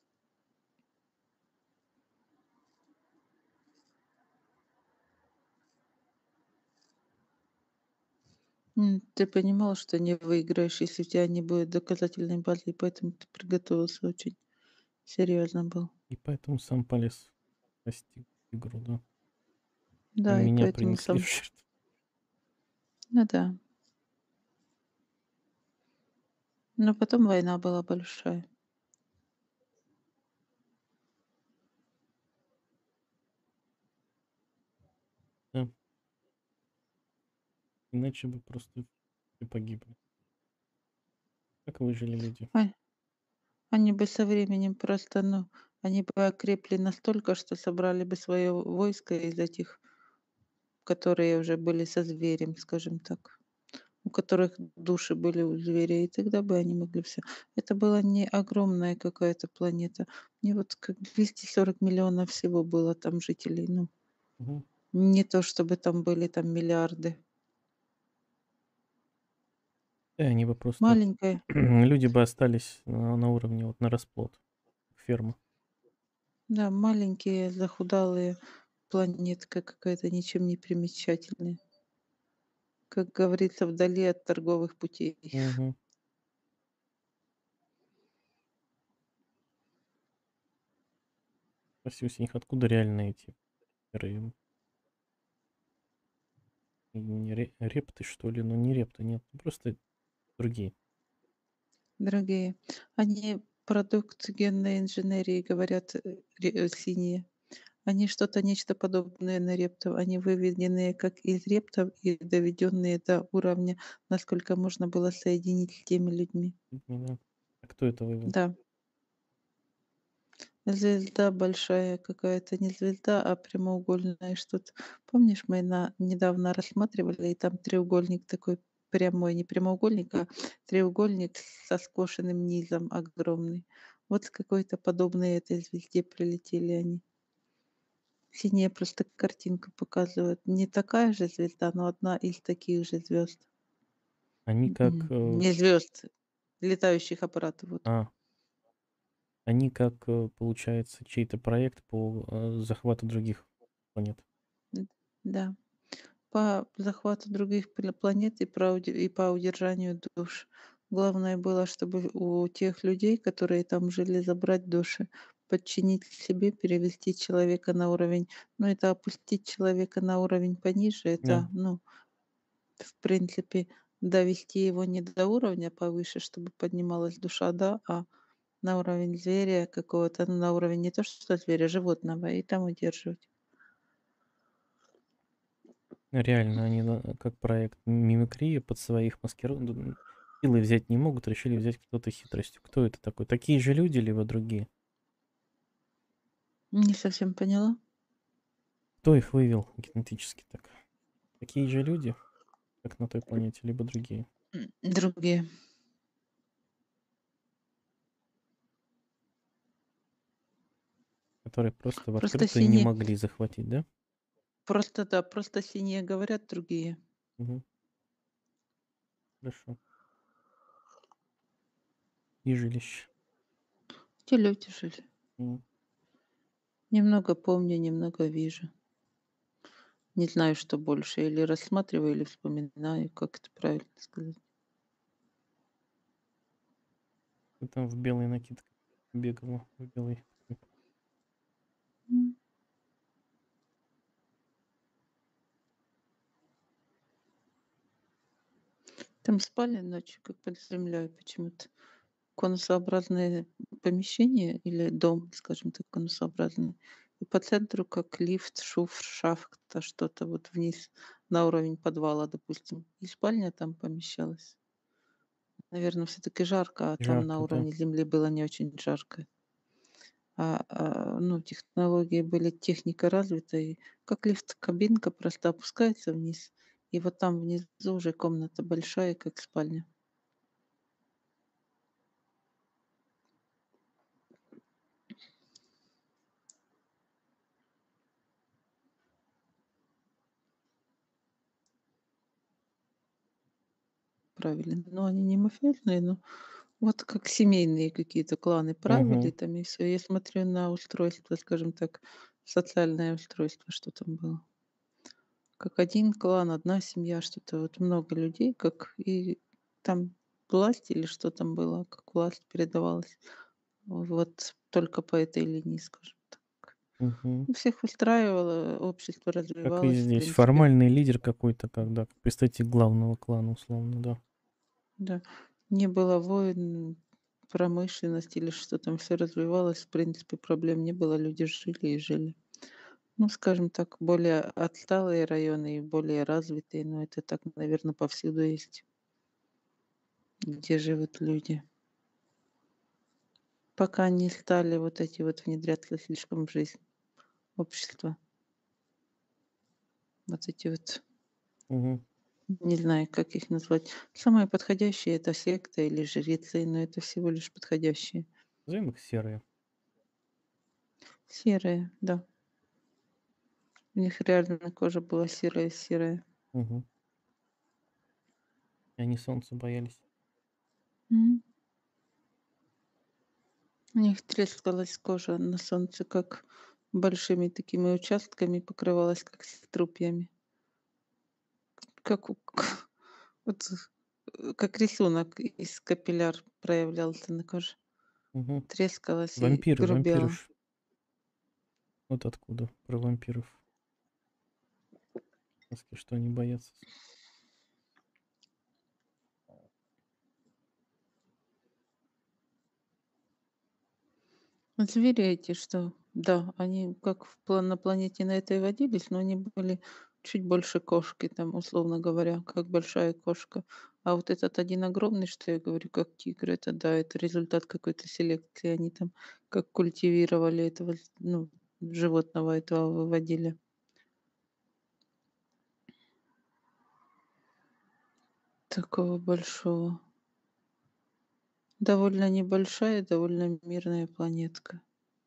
М, ты понимал, что не выиграешь, если у тебя не будет доказательной базы, и поэтому ты приготовился очень серьезно был. И поэтому сам полез спасти игру, да. И Да, и меня поэтому принесли в сам жертву. ну да. Но потом война была большая. Да. Иначе бы просто все погибли. Как выжили люди? А они бы со временем просто, ну, они бы окрепли настолько, что собрали бы свое войско из этих, которые уже были со зверем, скажем так, у которых души были у зверя, и тогда бы они могли все. Это была не огромная какая-то планета. Не вот как двести сорок миллионов всего было там жителей. Ну, Мгм. не то чтобы там были там миллиарды. Да, они бы просто Маленькая, люди бы остались на на уровне вот на расплод, ферма. да, маленькие захудалые планетка какая-то, ничем не примечательная. Как говорится, вдали от торговых путей. Мгм. Спросил с них, откуда реально эти ры не ре репты, что ли? Ну, не репты, нет, ну, просто другие. Дорогие, они продукт генной инженерии, говорят, э, ре э, синие. Они что-то, нечто подобное на рептов. Они выведенные как из рептов и доведенные до уровня, насколько можно было соединить с теми людьми. Мгм, да. А кто это вывел? Да, звезда большая какая-то, не звезда, а прямоугольное что-то. Помнишь, мы на недавно рассматривали, и там треугольник такой прямой, не прямоугольник, а треугольник со скошенным низом огромный. Вот с какой-то подобной этой звезде прилетели они. Синяя просто картинка показывает. Не такая же звезда, но одна из таких же звезд. Они как, э, Не звезд, летающих аппаратов, вот. а, они как, э, получается, чей-то проект по, э, захвату других планет. М, да. По захвату других пла планет и про уде и по удержанию душ. Главное было, чтобы у тех людей, которые там жили, забрать души, подчинить себе, перевести человека на уровень. Но это опустить человека на уровень пониже, Да, это, ну, в принципе, довести его не до уровня повыше, чтобы поднималась душа, да, а на уровень зверя какого-то, ну, на уровень не то что зверя, животного, и там удерживать. реально, они на как проект мимикрии под своих маскиров д силой взять не могут, решили взять кто-то хитростью. Кто это такой? Такие же люди либо другие? Не совсем поняла. Кто их вывел генетически так? Такие же люди, как на той планете, либо другие, М, другие. которые просто в Просто открытую не синие могли захватить, да? просто да, просто синие говорят другие. Мгм. Хорошо. И жилище. Те люди жили. М. Немного помню, немного вижу. Не знаю, что больше, или рассматриваю, или вспоминаю, как это правильно сказать. Ты там в белой накидке бегала, в белой. М. Там спали ночью, как под землей почему-то. Конусообразное помещение или дом, скажем так, конусообразный. И по центру как лифт, шуф, шахта, что-то вот вниз на уровень подвала, допустим. И спальня там помещалась. Наверное, все таки жарко, а там на Жарко, да. уровне земли было не очень жарко. а, а, ну, технологии были, техника развитая, как лифт, кабинка просто опускается вниз, и вот там внизу уже комната большая, как спальня. Правильно. Но они не мафиозные, но вот как семейные какие-то кланы правили Мгм. там и все. Я смотрю на устройство, скажем так, социальное устройство, что там было. Как один клан, одна семья, что-то вот много людей, как и там власть или что там было, как власть передавалась. Вот только по этой линии, скажем так. Мгм. Ну, всех устраивало, общество Как и развивалось, в здесь. принципе. Формальный лидер какой-то, когда как представитель главного клана, условно, да. Да. Не было войн, промышленность или что там, все развивалось, в принципе, проблем не было, люди жили и жили. Ну, скажем так, более отсталые районы и более развитые, но это так, наверное, повсюду есть, где живут люди. Пока не стали вот эти вот внедряться слишком в жизнь общества. Вот эти вот, Мгм. не знаю, как их назвать. Самое подходящее — это секта или жрецы, но это всего лишь подходящие. Назовем их серые. Серые, да. У них реально кожа была серая-серая. Мгм. И они солнца боялись. Мгм. У них трескалась кожа на солнце, как большими такими участками покрывалась, как струпьями. Как у вот, э, как рисунок из капилляр проявлялся на коже. Мгм. Трескалась и Вампиры, вампиры грубела. ж. Вот откуда про вампиров. Сказки, что они боятся. Звери эти, что да, они как в пла на планете на этой водились, но они были чуть больше кошки, там, условно говоря, как большая кошка. А вот этот один огромный, что я говорю, как тигр, это да, это результат какой-то селекции. Они там как культивировали этого, з ну, животного этого выводили. Такого большого. Довольно небольшая, довольно мирная планетка.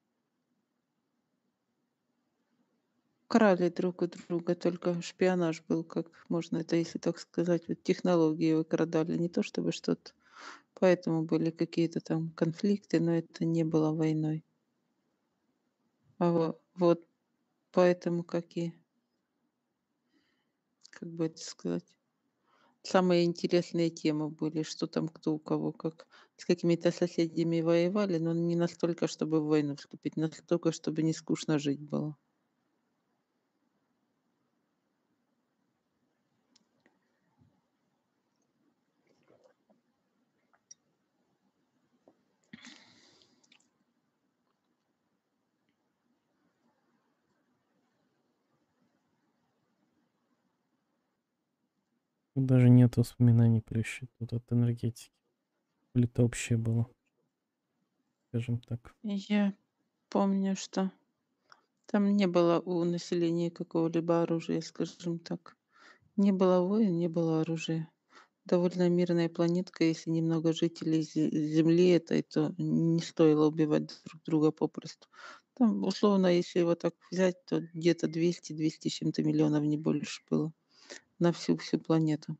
Крали друг у друга, только шпионаж был, как можно это, если так сказать, вот технологии выкрадали, не то чтобы что-то. Поэтому были какие-то там конфликты, но это не было войной. А во вот поэтому какие, как бы это сказать, самые интересные темы были, что там кто у кого как с какими-то соседями воевали, но не настолько, чтобы в войну вступить, настолько, чтобы не скучно жить было. Тут даже нет воспоминаний плющит тут от энергетики. Или-то общее было, скажем так. Я помню, что там не было у населения какого-либо оружия, скажем так. Не было войн, не было оружия. Довольно мирная планетка, если немного жителей зе Земли этой, то не стоило убивать друг друга попросту. Там, условно, если его так взять, то где-то двести двести с чем-то миллионов, не больше было на всю всю планету.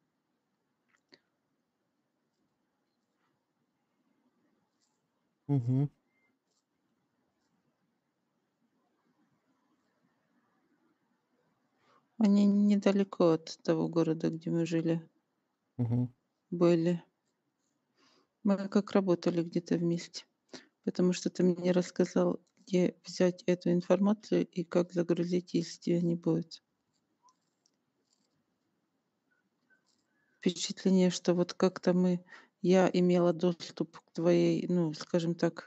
Мгм. Они недалеко от того города, где мы жили, Мгм. были. Мы как работали где-то вместе, потому что ты мне рассказал, где взять эту информацию и как загрузить, если тебя не будет. Впечатление, что вот как-то мы я имела доступ к твоей, ну, скажем так,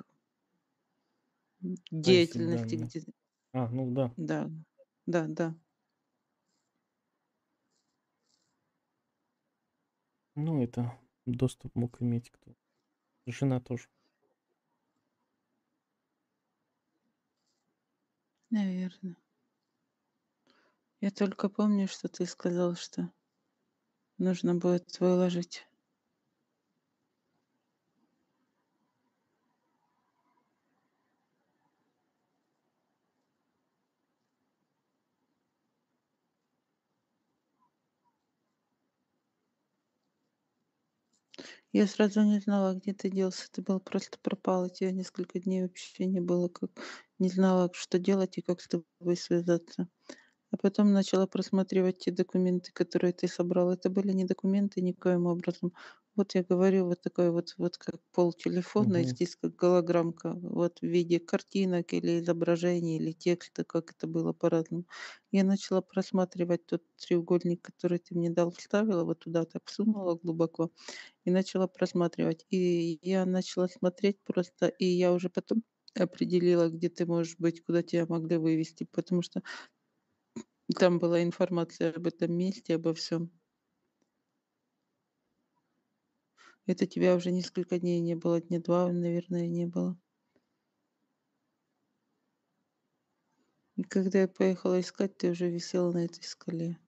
Базе деятельности, данных. где А, ну да. да, да, да. Ну, это доступ мог иметь кто. Жена тоже. Наверно. Я только помню, что ты сказал, что нужно будет выложить. Я сразу не знала, где ты делся. Ты был просто пропал, и тебя несколько дней вообще не было, как не знала, что делать и как с тобой связаться. А потом начала просматривать те документы, которые ты собрал. Это были не документы никоим образом. Вот я говорю, вот такой вот, вот как пол телефона, и Мгм. здесь как голограммка, вот в виде картинок или изображений, или текста, как это было по-разному. Я начала просматривать тот треугольник, который ты мне дал, вставила вот туда, так сунула глубоко и начала просматривать. И я начала смотреть просто, и я уже потом определила, где ты можешь быть, куда тебя могли вывести, потому что там была информация об этом месте, обо всем. Это тебя уже несколько дней не было, дня два, наверное, не было. И когда я поехала искать, ты уже висела на этой скале.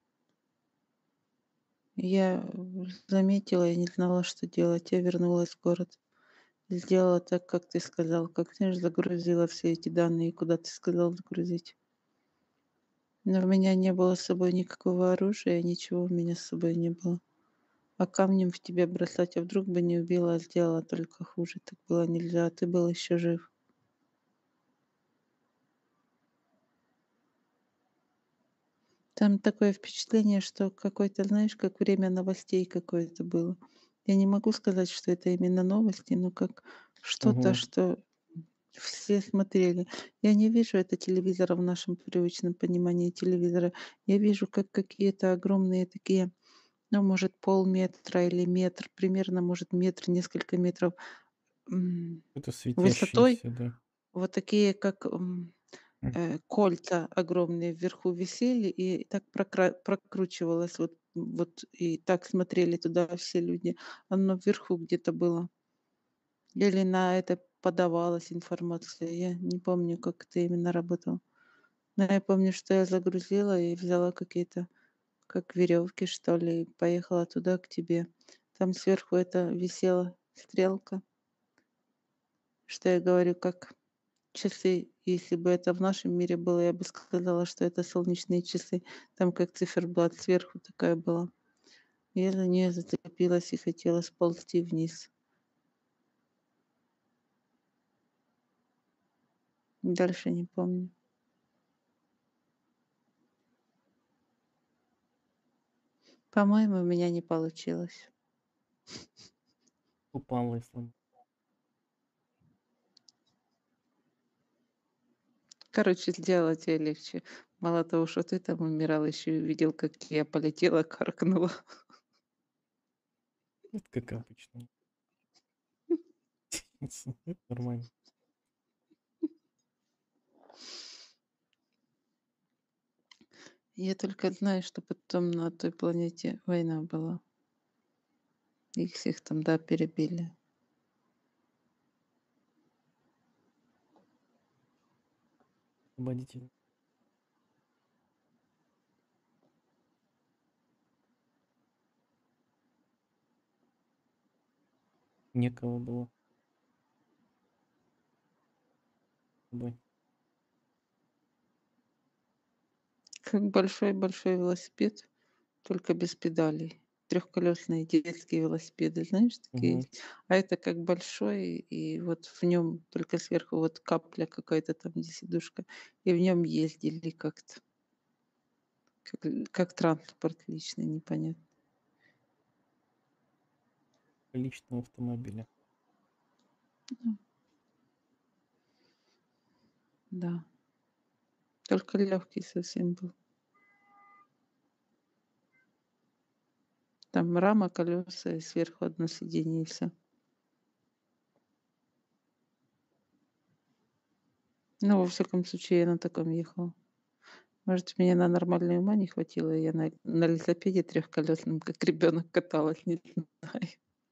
Я э, заметила и не знала, что делать. Я вернулась в город. Сделала так, как ты сказал. Как знаешь, загрузила все эти данные, куда ты сказал загрузить. Но у меня не было с собой никакого оружия, ничего у меня с собой не было. А камнем в тебя бросать, а вдруг бы не убила, а сделала только хуже. Так было нельзя, а ты был еще жив. Там такое впечатление, что какое-то, знаешь, как время новостей какое-то было. Я не могу сказать, что это именно новости, но как что-то, Мгм. что все смотрели. Я не вижу это телевизора в нашем привычном понимании телевизора. Я вижу, как какие-то огромные такие, ну, может, полметра или метр, примерно, может, метр, несколько метров м, Это высотой. светящиеся, да. Вот такие, как м, М. э, кольца огромные вверху висели, и так прокра прокручивалось, вот вот и так смотрели туда все люди. Оно вверху где-то было. Или на это подавалась информация. Я не помню, как это именно работало. Но я помню, что я загрузила и взяла какие-то, как веревки, что ли, и поехала туда, к тебе. Там сверху это висела стрелка, что я говорю, как часы. Если бы это в нашем мире было, я бы сказала, что это солнечные часы. Там как циферблат сверху такая была. Я за нее зацепилась и хотела сползти вниз. Дальше не помню. По-моему, у меня не получилось. Упала и слом. Короче, сделала тебе легче. Мало того, что ты там умирал, еще и увидел, как я полетела, каркнула. Это как обычно. Это нормально. Я только знаю, что потом на той планете война была. Их всех там, да, перебили. Освободитель. Некого было с собой. Как большой-большой велосипед, только без педалей. Трехколесные детские велосипеды, знаешь, такие Мгм. есть. А это как большой, и вот в нем только сверху вот капля какая-то там, где сидушка, и в нем ездили как-то. Как, л- как транспорт личный, непонятно. Личного автомобиля. Ну да, только легкий совсем был. Там рама, колеса и сверху одно сиденье, и всё. Ну, во всяком случае, я на таком ехала. Может, меня на нормальные ума не хватило, и я на на велосипеде трехколесном, как ребенок, каталась, не знаю.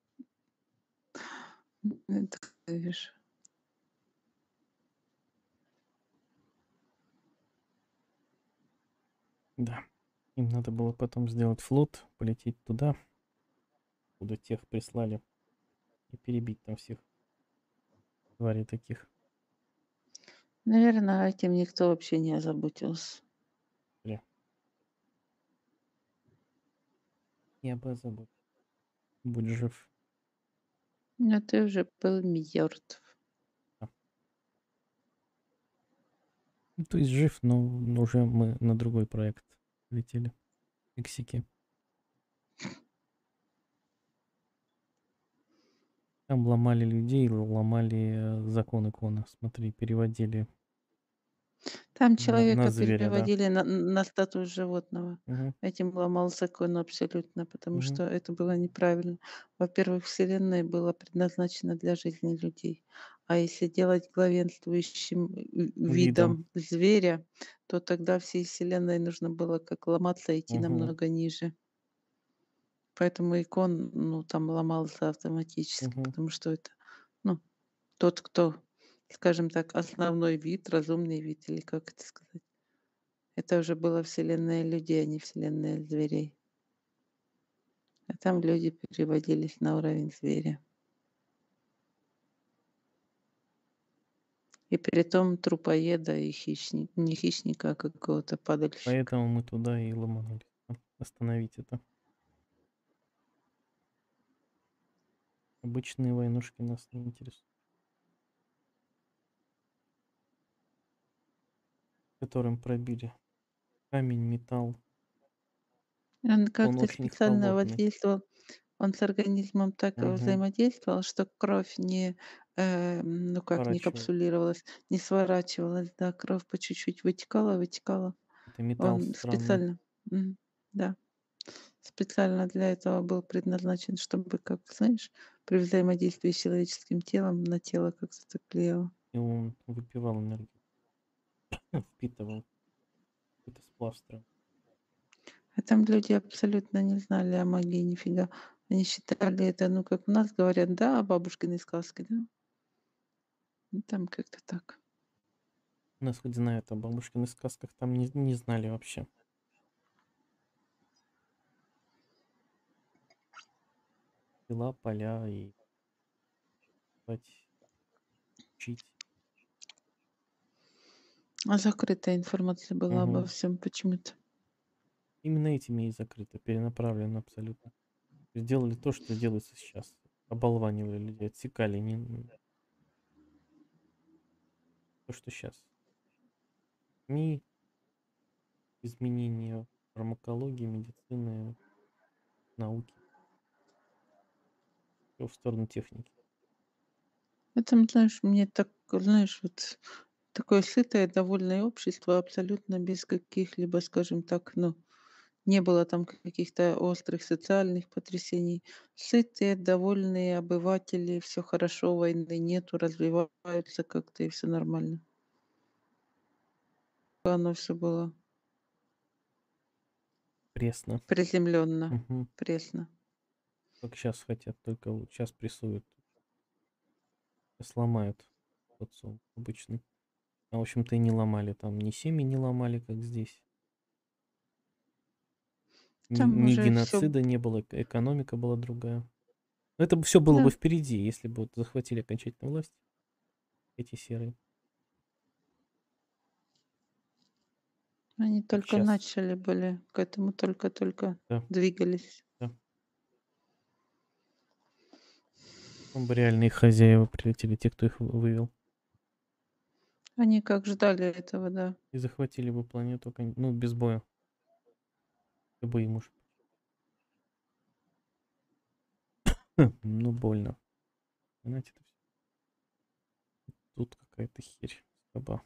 Ну, такая, видишь. Да. Им надо было потом сделать флот, полететь туда, куда тех прислали, и перебить там всех тварей таких. Наверно, этим никто вообще не озаботился. Зря. Я бы озабочился. Будь жив. Но ты уже был мертв. Да. Ну, то есть жив, но уже мы на другой проект летели. Мексики. Там ломали людей, ломали э, законы Кона. Смотри, переводили Там на, на человека зверя, да. переводили на на статус животного. Угу, Этим ломал закон абсолютно, потому угу. что это было неправильно. Во-первых, Вселенная была предназначена для жизни людей. А если делать главенствующим э, Видом. видом зверя, то тогда всей Вселенной нужно было как ломаться и идти Угу, намного ниже. Поэтому икон, ну, там ломался автоматически, угу. потому что это, ну, тот, кто, скажем так, основной вид, разумный вид, или как это сказать. Это уже была вселенная людей, а не вселенная зверей. А там люди переводились на уровень зверя. И притом трупоеда и хищник, не хищника, а какого-то падальщика. Поэтому мы туда и ломанулись. а, Остановить это. Обычные войнушки нас не интересуют. Которым пробили камень, металл. Он Он как-то очень специально холодный. воздействовал, он с организмом так Угу. взаимодействовал, что кровь не, э, ну как, не Сворачивал. капсулировалась, не сворачивалась, да, кровь по чуть-чуть вытекала, вытекала. Это металл Он странный. специально, мгм, да, специально для этого был предназначен, чтобы, как знаешь, при взаимодействии с человеческим телом на тело как-то так влияло. И он выпивал энергию. Впитывал. Это сплав странный. А там люди абсолютно не знали о магии нифига. Они считали это, ну, как у нас говорят, да, бабушкины сказки, да? Ну, там как-то так. У нас хоть знают о бабушкиных сказках, там не, не знали вообще. Дела, поля и спать, учить. А закрытая информация была обо Угу. всем почему-то. Именно этими и закрыто, перенаправлено абсолютно. Сделали то, что делается сейчас. Оболванивали людей, отсекали не, н- то, что сейчас. СМИ, изменения фармакологии, медицины, науки. Все в сторону техники. Это, знаешь, мне так, знаешь, вот такое сытое, довольное общество абсолютно без каких-либо, скажем так, ну, не было там каких-то острых социальных потрясений. Сытые, довольные обыватели, все хорошо, войны нету, развиваются как-то и все нормально. Оно все было Пресно. приземленно, Угу. пресно. Как сейчас хотят, только вот сейчас прессуют. Сломают социум обычный. А в общем-то и не ломали там. Ни семьи не ломали, как здесь. Ни, Там ни уже все, геноцида не было, эк- экономика была другая. Но это все было бы да, впереди, если бы вот захватили окончательно власть, эти серые, они как только сейчас. начали были, к этому только-только Да, двигались. да. Потом бы реальные хозяева прилетели, те, кто их вы- вывел. Они как ждали этого, да. И захватили бы планету, кон- ну, без боя. Бы им уж. Ну, больно. Знаете, это всё. Тут какая-то херь. Скоба.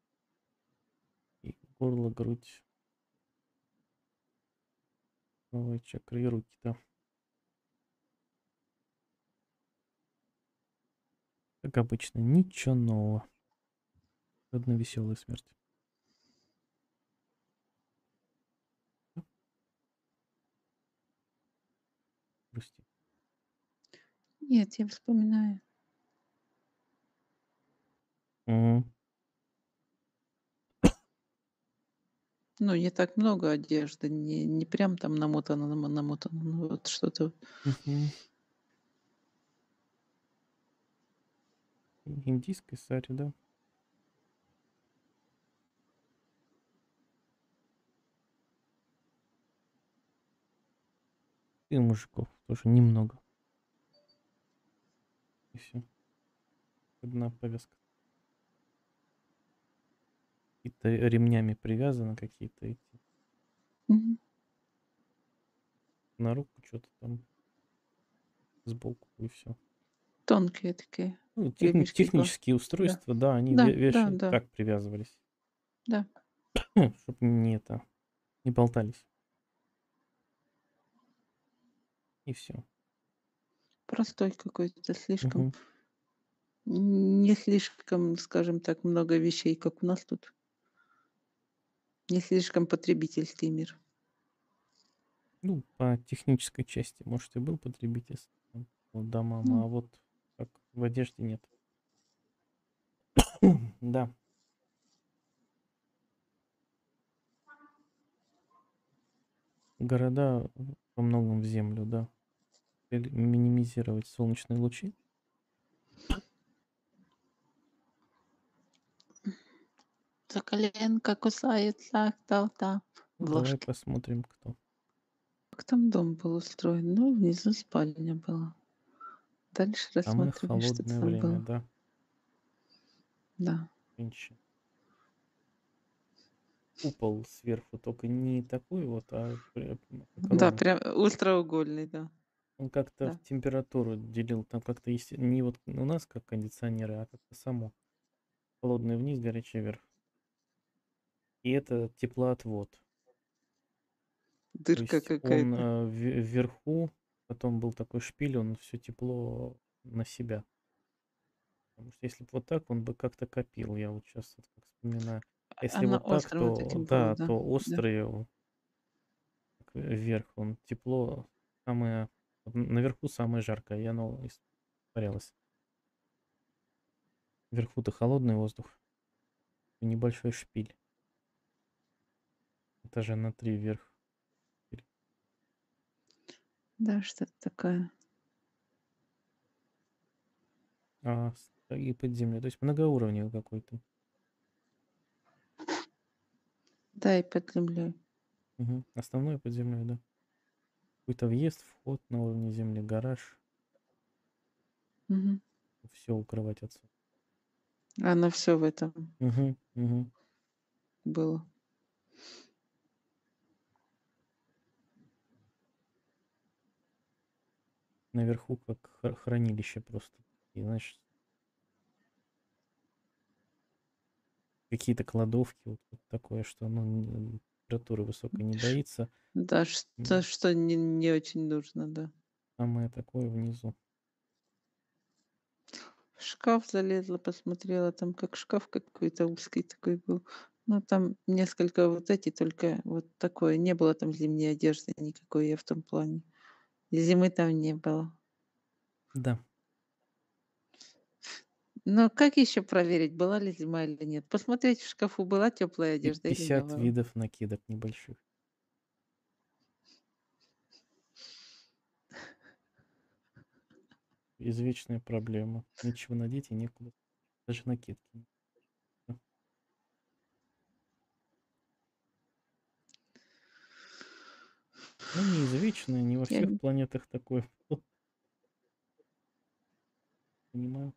И горло, грудь, новые чакры и руки-то. Как обычно, ничего нового. Одна веселая смерть. Да, грусти. Нет, я вспоминаю. Мгм. Ну, не так много одежды, не не прям там намотано намо намотано, ну вот что-то. Мгм. Индийской сари, да. И у мужиков тоже немного. И всё. Одна повязка. Какие-то ремнями привязаны, какие-то эти Мгм. на руку чё-то там сбоку, и всё. Тонкие такие Ну, техни ремешки кла технические Да. устройства, да, они Да, ве да, вешают, да. так привязывались. Да. Чтоб не это, не болтались. И всё. Простой какой-то, слишком Мгм. не слишком, скажем так, много вещей, как у нас тут. Не слишком потребительский мир. Ну, по технической части, может, и был потребительский там по домам, Ну. а вот как в одежде нет. Да. Города в во многом в землю, да. Или минимизировать солнечные лучи. За коленко кусается кто-то. Ну, В давай ложке. посмотрим, кто. Как там дом был устроен? Ну, внизу спальня была. Дальше Самое рассматривай, что холодное там время, было. да. Да. Женщин. Купол сверху, тока не такой вот, а пря Да, круглый. прям ультраугольный, да. Он как-то в Да. температуру делил, там как-то есть не вот у нас как кондиционеры, а как-то само. Холодное вниз, горячее вверх. И это теплоотвод. То Дырка есть он, какая-то. э, ве вверху, потом был такой шпиль, он всё тепло на себя. Потому что если б вот так, он бы как-то копил. Я вот щас вот как вспоминаю. Если Оно вот так, острым вот то таким было, да, да. то Да. острый о к вверх он тепло самое вот наверху самое жаркое, и оно испарялось. Вверху-то холодный воздух. Небольшой шпиль. Этажа на три вверх. Шпиль. Да, что-то такое. А, с и под землей. То есть многоуровневый какой-то. Да, и под землей. Мгм. Основной под землей, да. Какой-то въезд, вход на уровне земли, гараж. Мгм. Всё укрывать от сол Оно всё в этом Мгм, мгм. было. Наверху как хра хранилище просто. И знаешь какие-то кладовки, вот вот такое, что оно н температуры высокой не Ш боится. да, что М. что не не очень нужно, да. Самое такое внизу. В шкаф залезла, посмотрела, там как шкаф какой-то узкий такой был. Ну, там несколько вот эти, только вот такое. Не было там зимней одежды никакой, я в том плане. Зимы там не было. Да. Но как еще проверить, была ли зима или нет? Посмотреть в шкафу, была теплая И одежда или не пятьдесят было. видов накидок небольших. Извечная проблема. Нечего надеть и некуда. Даже накидки нет. Да. Ну, не извечная, не во Я всех н планетах такое. Понимаю.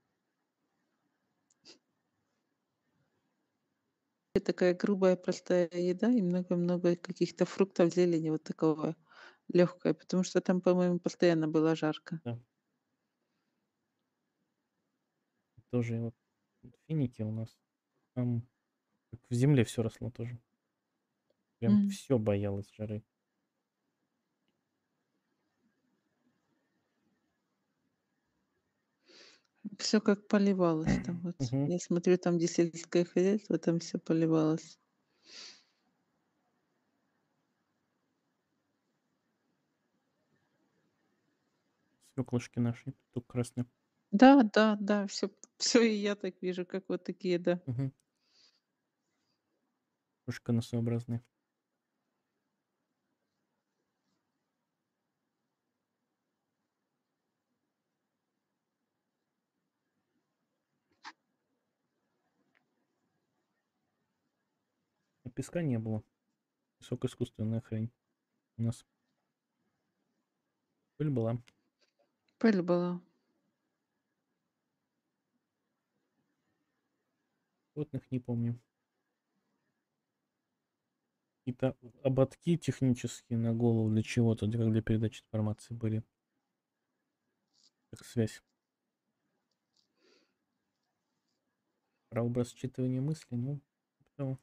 Такая грубая, простая еда и много-много каких-то фруктов, зелени, вот такого лёгкое, потому что там, по-моему, постоянно было жарко. Да. Тоже вот финики у нас. Там как в земле всё росло тоже. Прям Мгм. всё боялось жары. Всё как поливалось там вот. Мгм. Я смотрю, там, где сельское хозяйство, там всё поливалось. Свёклышки наши тут красные. Да, да, да, всё всё и я так вижу, как вот такие, да. Мгм. Тоже конусообразные. А песка не было. Песок искусственная хрень у нас. Пыль была. Пыль была. Животных не помню. Какие-то ободки технические на голову для чего-то, для, как для передачи информации были. Как связь. Прообраз считывания мысли, ну, того.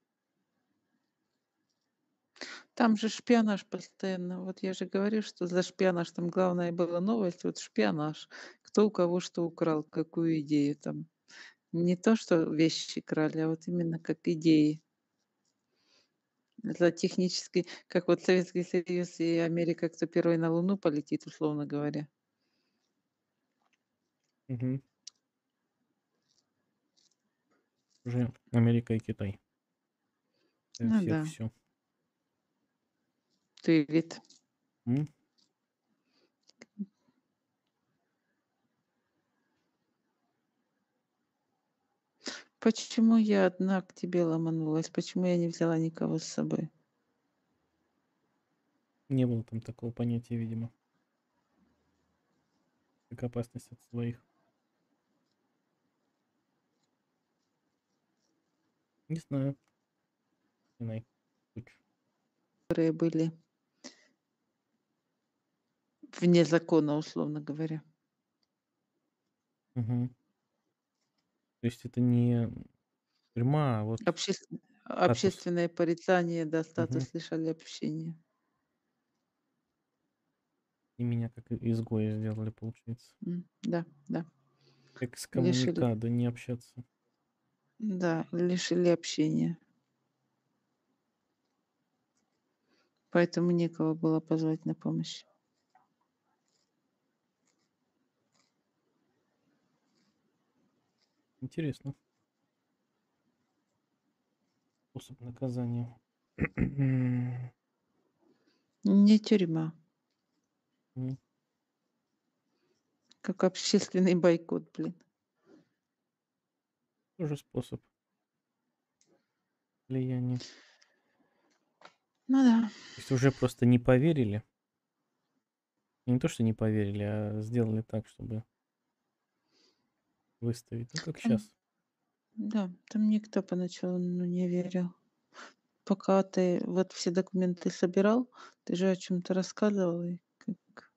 Там же шпионаж постоянно. Вот я же говорю, что за шпионаж там главная была новость, вот шпионаж. Кто у кого что украл, какую идею там. Не то, что вещи крали, а вот именно как идеи. За технический, как вот Советский Союз и Америка, кто первый на Луну полетит, условно говоря. Угу. Уже Америка и Китай. Ну Все, да, все. ты вид. М? Почему я одна к тебе ломанулась? Почему я не взяла никого с собой? Не было там такого понятия, видимо. Как опасность от своих. Не знаю. Не знаю. Лучше. Которые были вне закона, условно говоря. Угу. То есть это не тюрьма, а вот Обществ статус. общественное порицание, да, Угу. статус лишали общения. И меня как и- изгоя сделали, получается. М, да, да. Лишили, Экскоммуникадо, не общаться. да, лишили общения. Поэтому некого было позвать на помощь. Интересно. Способ наказания. М, Не тюрьма, м, как общественный бойкот, блин. Тоже способ влияния. То Ну да. есть уже просто не поверили. Не то, что не поверили, а сделали так, чтобы выставить. Ну, как Там, сейчас. да, там никто поначалу, ну, не верил. Пока ты вот все документы собирал, ты же о чем то рассказывал, и как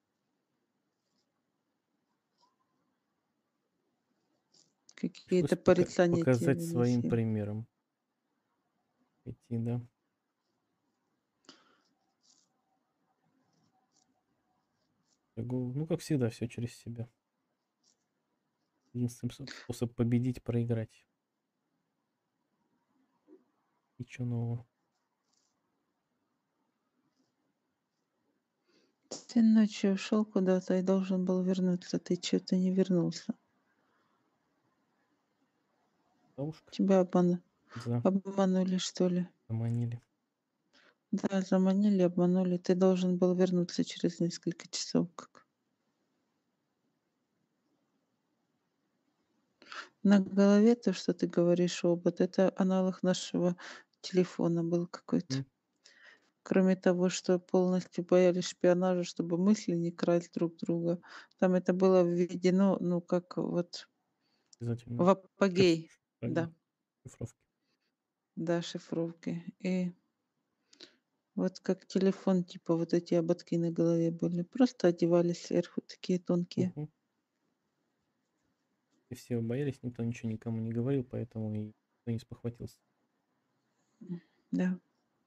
какие-то Пришлось пока- порицания тебе показать своим выносили. примером. Идти, да. Такого- Ну, как всегда, все через себя. Единственный способ способ победить — проиграть. Ничего нового. Ты ночью ушел куда-то и должен был вернуться, ты чё то не вернулся. Ловушка. Тебя обмана За. обманули, что ли? Заманили. Да, заманили, обманули. Ты должен был вернуться через несколько часов как. На голове то, что ты говоришь, робот, это аналог нашего телефона был какой-то. М, Кроме того, что полностью боялись шпионажа, чтобы мысли не крать друг друга, там это было введено, ну, как вот в Обязательно. Шиф- апогей, шифрование, да, шифровки. да, шифровки. И вот как телефон, типа вот эти ободки на голове были, просто одевались сверху такие тонкие. Мгм. И все боялись, никто ничего никому не говорил, поэтому и никто не спохватился. Да.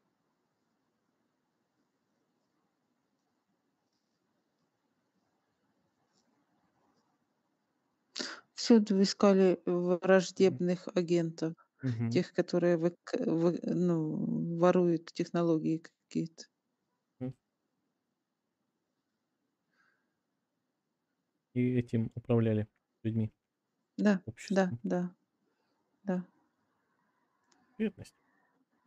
Всюду искали Мгм. враждебных агентов, Мгм. тех, которые вык вы ну, воруют технологии какие-то. М. И этим управляли людьми, Да, да, обществом. да, да. Верность.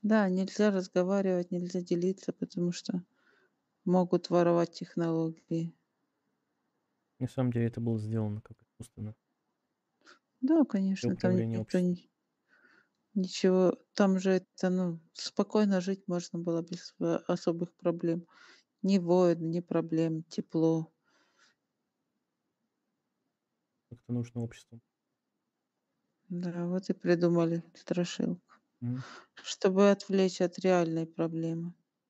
Да, нельзя разговаривать, нельзя делиться, потому что могут воровать технологии. На самом деле это было сделано как искусственно Да, для конечно, там управления никто обществом. не ничего там же это, ну, спокойно жить можно было без, э, особых проблем. Ни войн, ни проблем, тепло. Как-то нужно обществу. Да, вот и придумали страшилку, Мгм. чтобы отвлечь от реальной проблемы.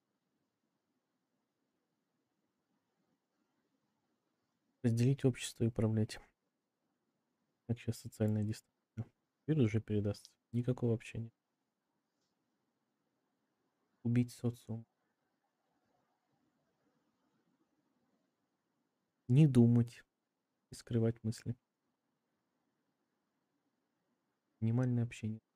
Разделить общество и управлять. Как щас социальная дистанция. Вирус же передастся. Никакого общения. Убить социум. Не думать и скрывать мысли. Минимальное общение.